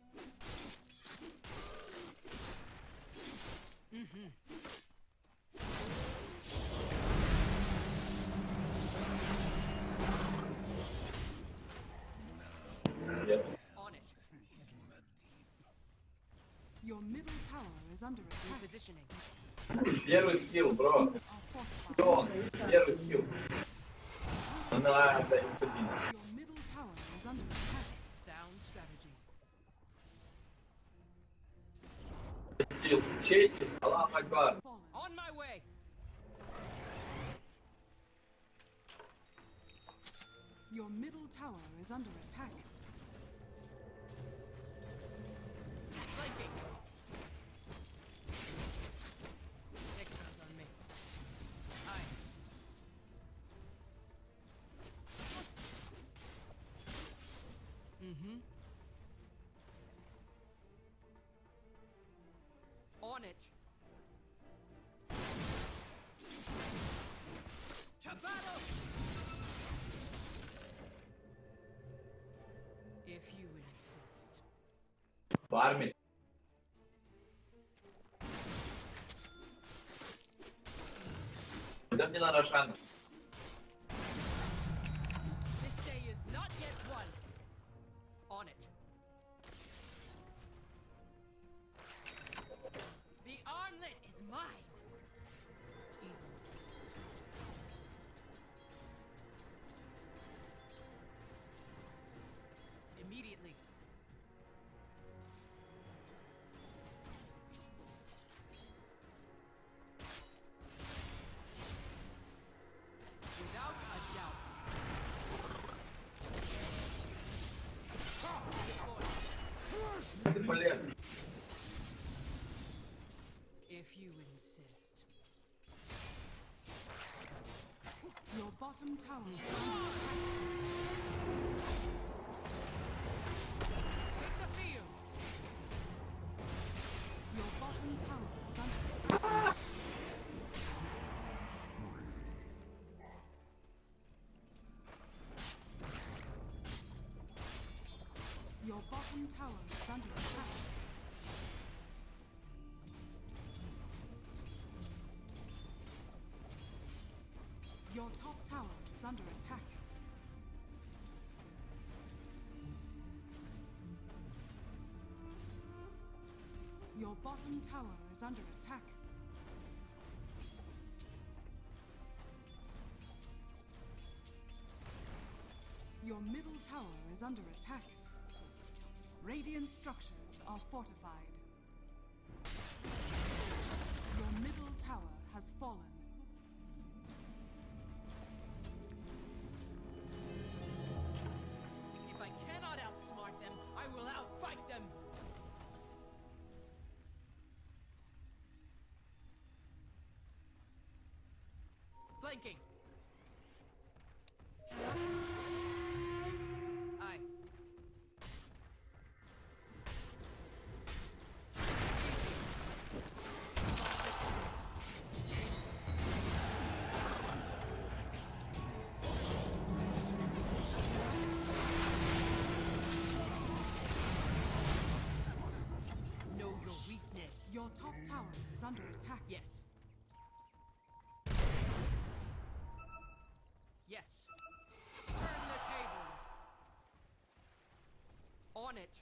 Нет. On it. Your middle tower is under attack. Repositioning. Первый скилл, бро. Are fortified. Кто он? Первый скилл. Ну на, да, не подвинь. Your middle tower is under attack. Sound strategy. Скилл. Четис, Аллах Акбар. Fallen. On my way. Your middle tower is under attack. Flanking. Next round's on me. Aye. Mm-hmm. On it. To battle! If you insist. Фармит. Куда мне на Рошана? This day is not yet won. On it. The armlet is mine. Easily. Immediately. you insist. Your bottom tower is under Take the field. Your bottom tower is under attack. Your bottom tower is under attack. Your top tower is under attack. Your bottom tower is under attack. Your middle tower is under attack. Radiant structures are fortified. Your middle tower has fallen. If I cannot outsmart them, I will outfight them. Flanking. Aye. Know your weakness. Your top tower is under attack. Yes. Yes. Turn the tables. On it.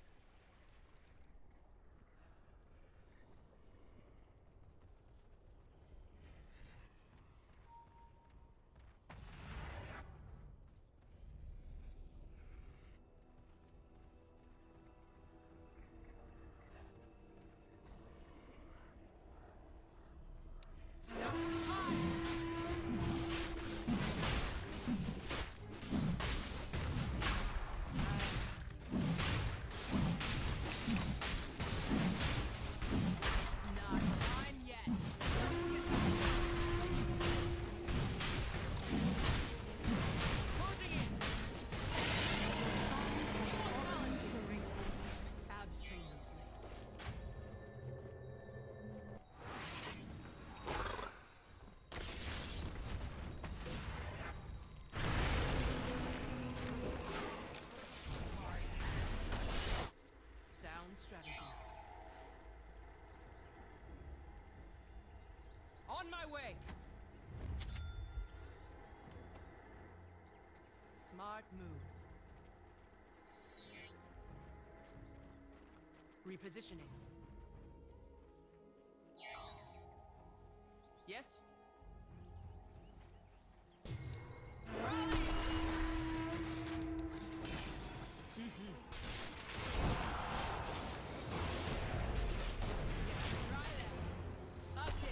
It's not time yet. Closing in. Fallen to the ring. Absolutely. Sound strategy. On my way. Smart move. Repositioning. Yes? Rally! Try that. Okay.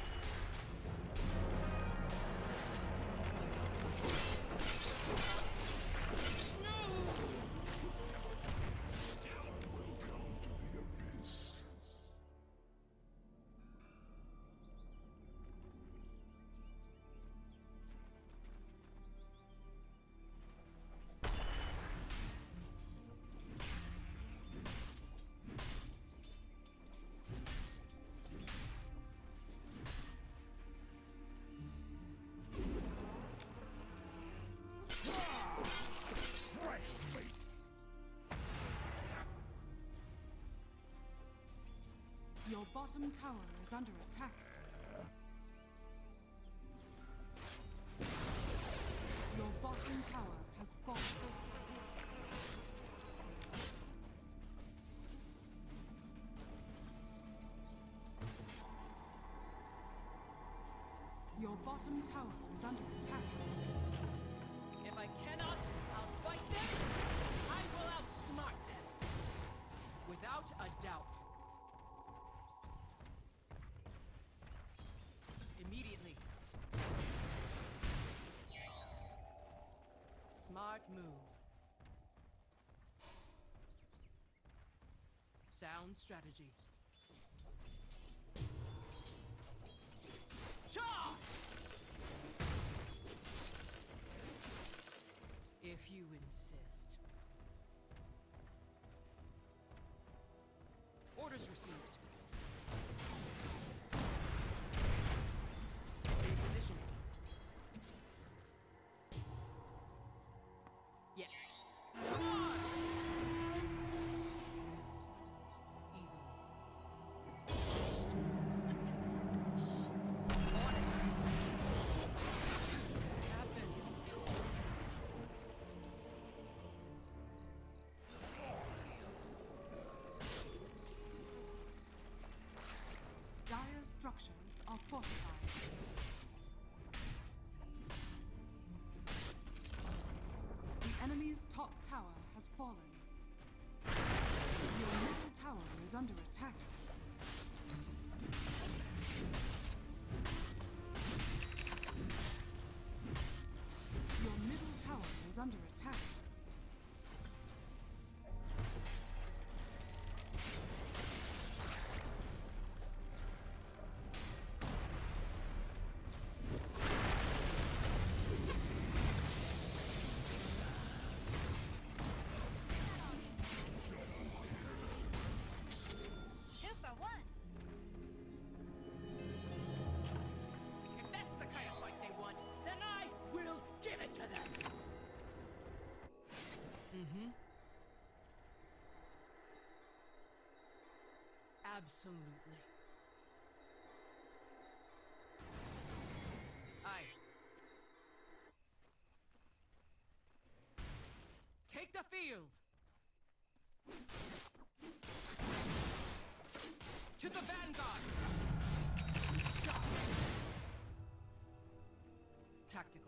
Your bottom tower is under attack. Your bottom tower has fallen. Your bottom tower is under attack. If I cannot outfight them, I will outsmart them. Without a doubt. Immediately. Smart move. Sound strategy. Orders received. Repositioning. Yes. Charge! Easily. On it. This happened. Dire's structures are fortified. The enemy's top tower has fallen. Your middle tower is under attack. Your middle tower is under attack. Two for one. If that's the kind of fight they want, then I will give it to them! Mm-hmm. Absolutely. Aye. Take the field! To the vanguard! Stop! Tactical.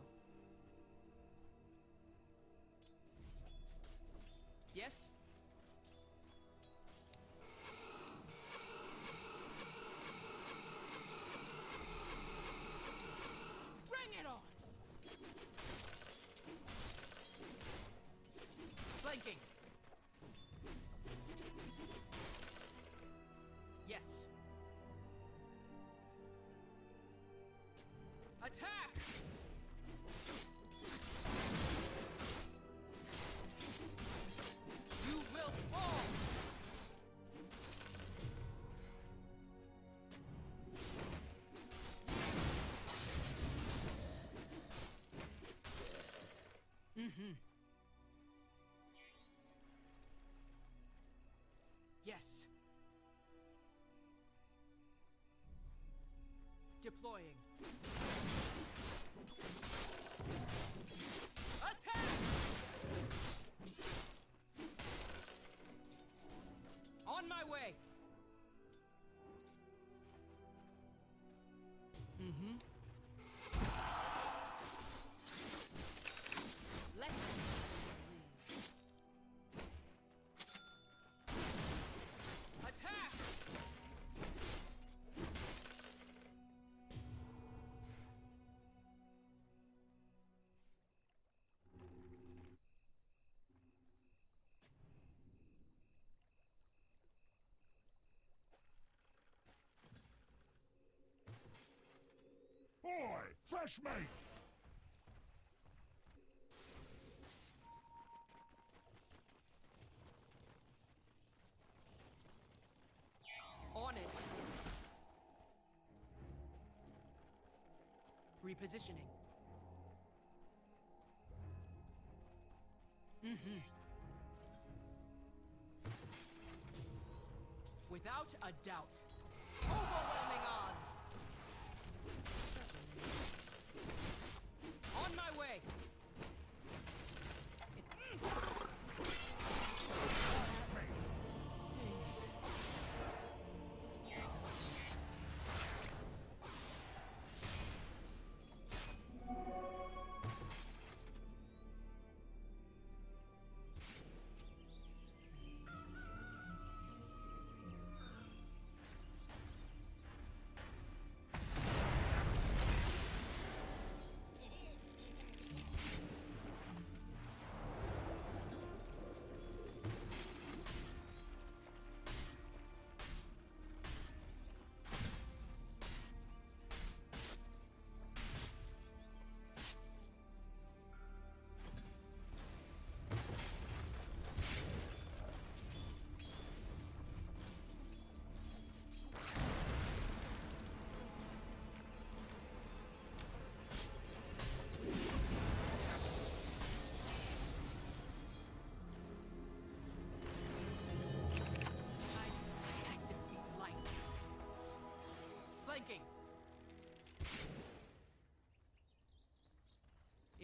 Yes? Bring it on! Flanking. Yes. Attack! You will fall! Mm-hmm. Yes. Deploying. Attack! On my way. Mm-hmm. Let's leave. Attack! Boy, fresh meat! On it. Repositioning. Mm-hmm. Without a doubt. Overwhelming odds. On my way. Stings.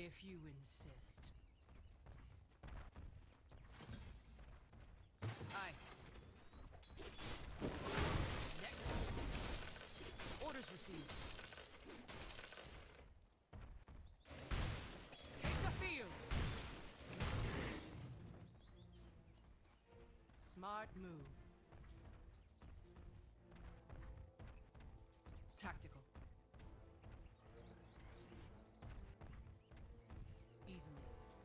If you insist. Aye. Next. Orders received. Take the field. Smart move. Tactical. Easily.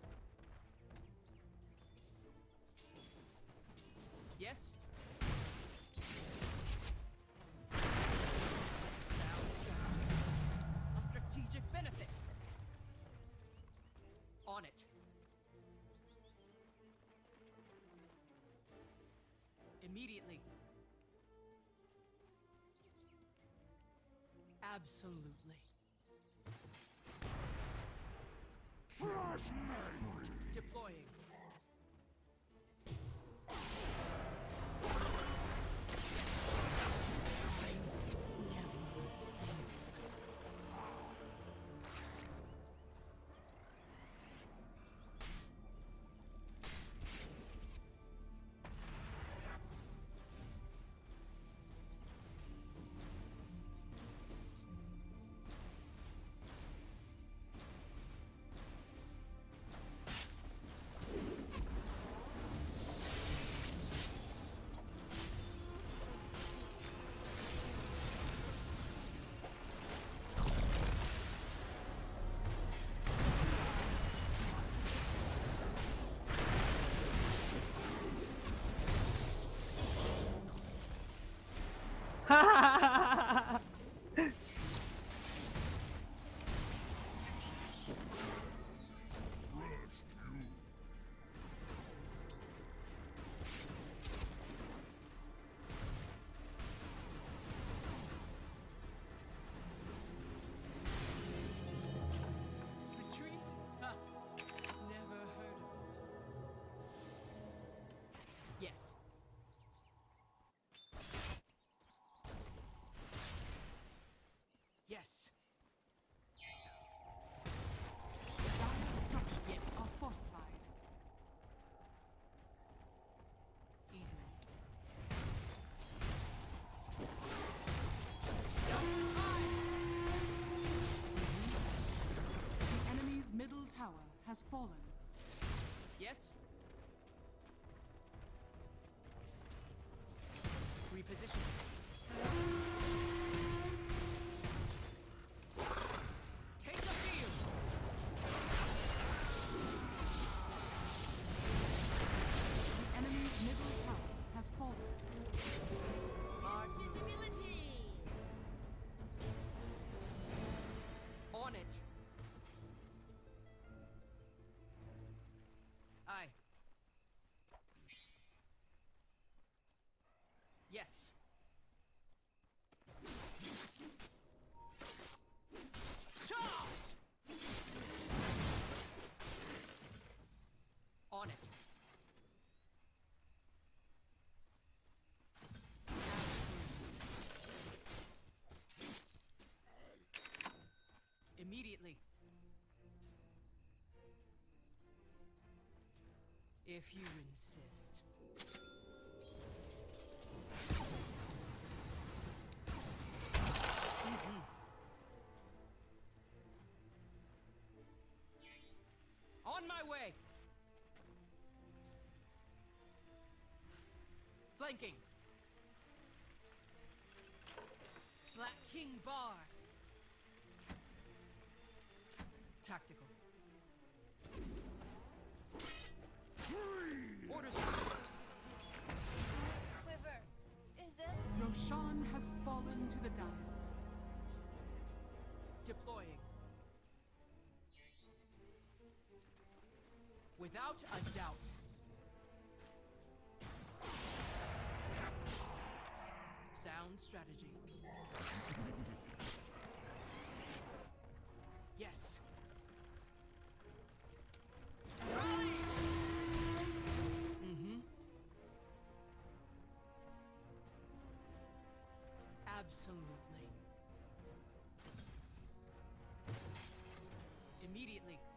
Yes? Sound strategy. A strategic benefit. On it. Immediately. Absolutely. Deploying. Retreat? Ha! Never heard of it. Yes. Yes. Dire structures Yes. are fortified. Easily. The enemy's middle tower has fallen. Yes. Reposition. Take the field. The enemy's middle tower has fallen. Smart move. Invisibility! On it. Aye. Yes. Charge! On it. Immediately. If you insist. Mhm. On my way. Flanking. Black King Bar. Tactical. Orders received. Quiver is empty. Roshan has fallen to the dire. Deploying. Without a doubt. Sound strategy. Yes. Rally! Mm-hmm. Absolutely. Immediately.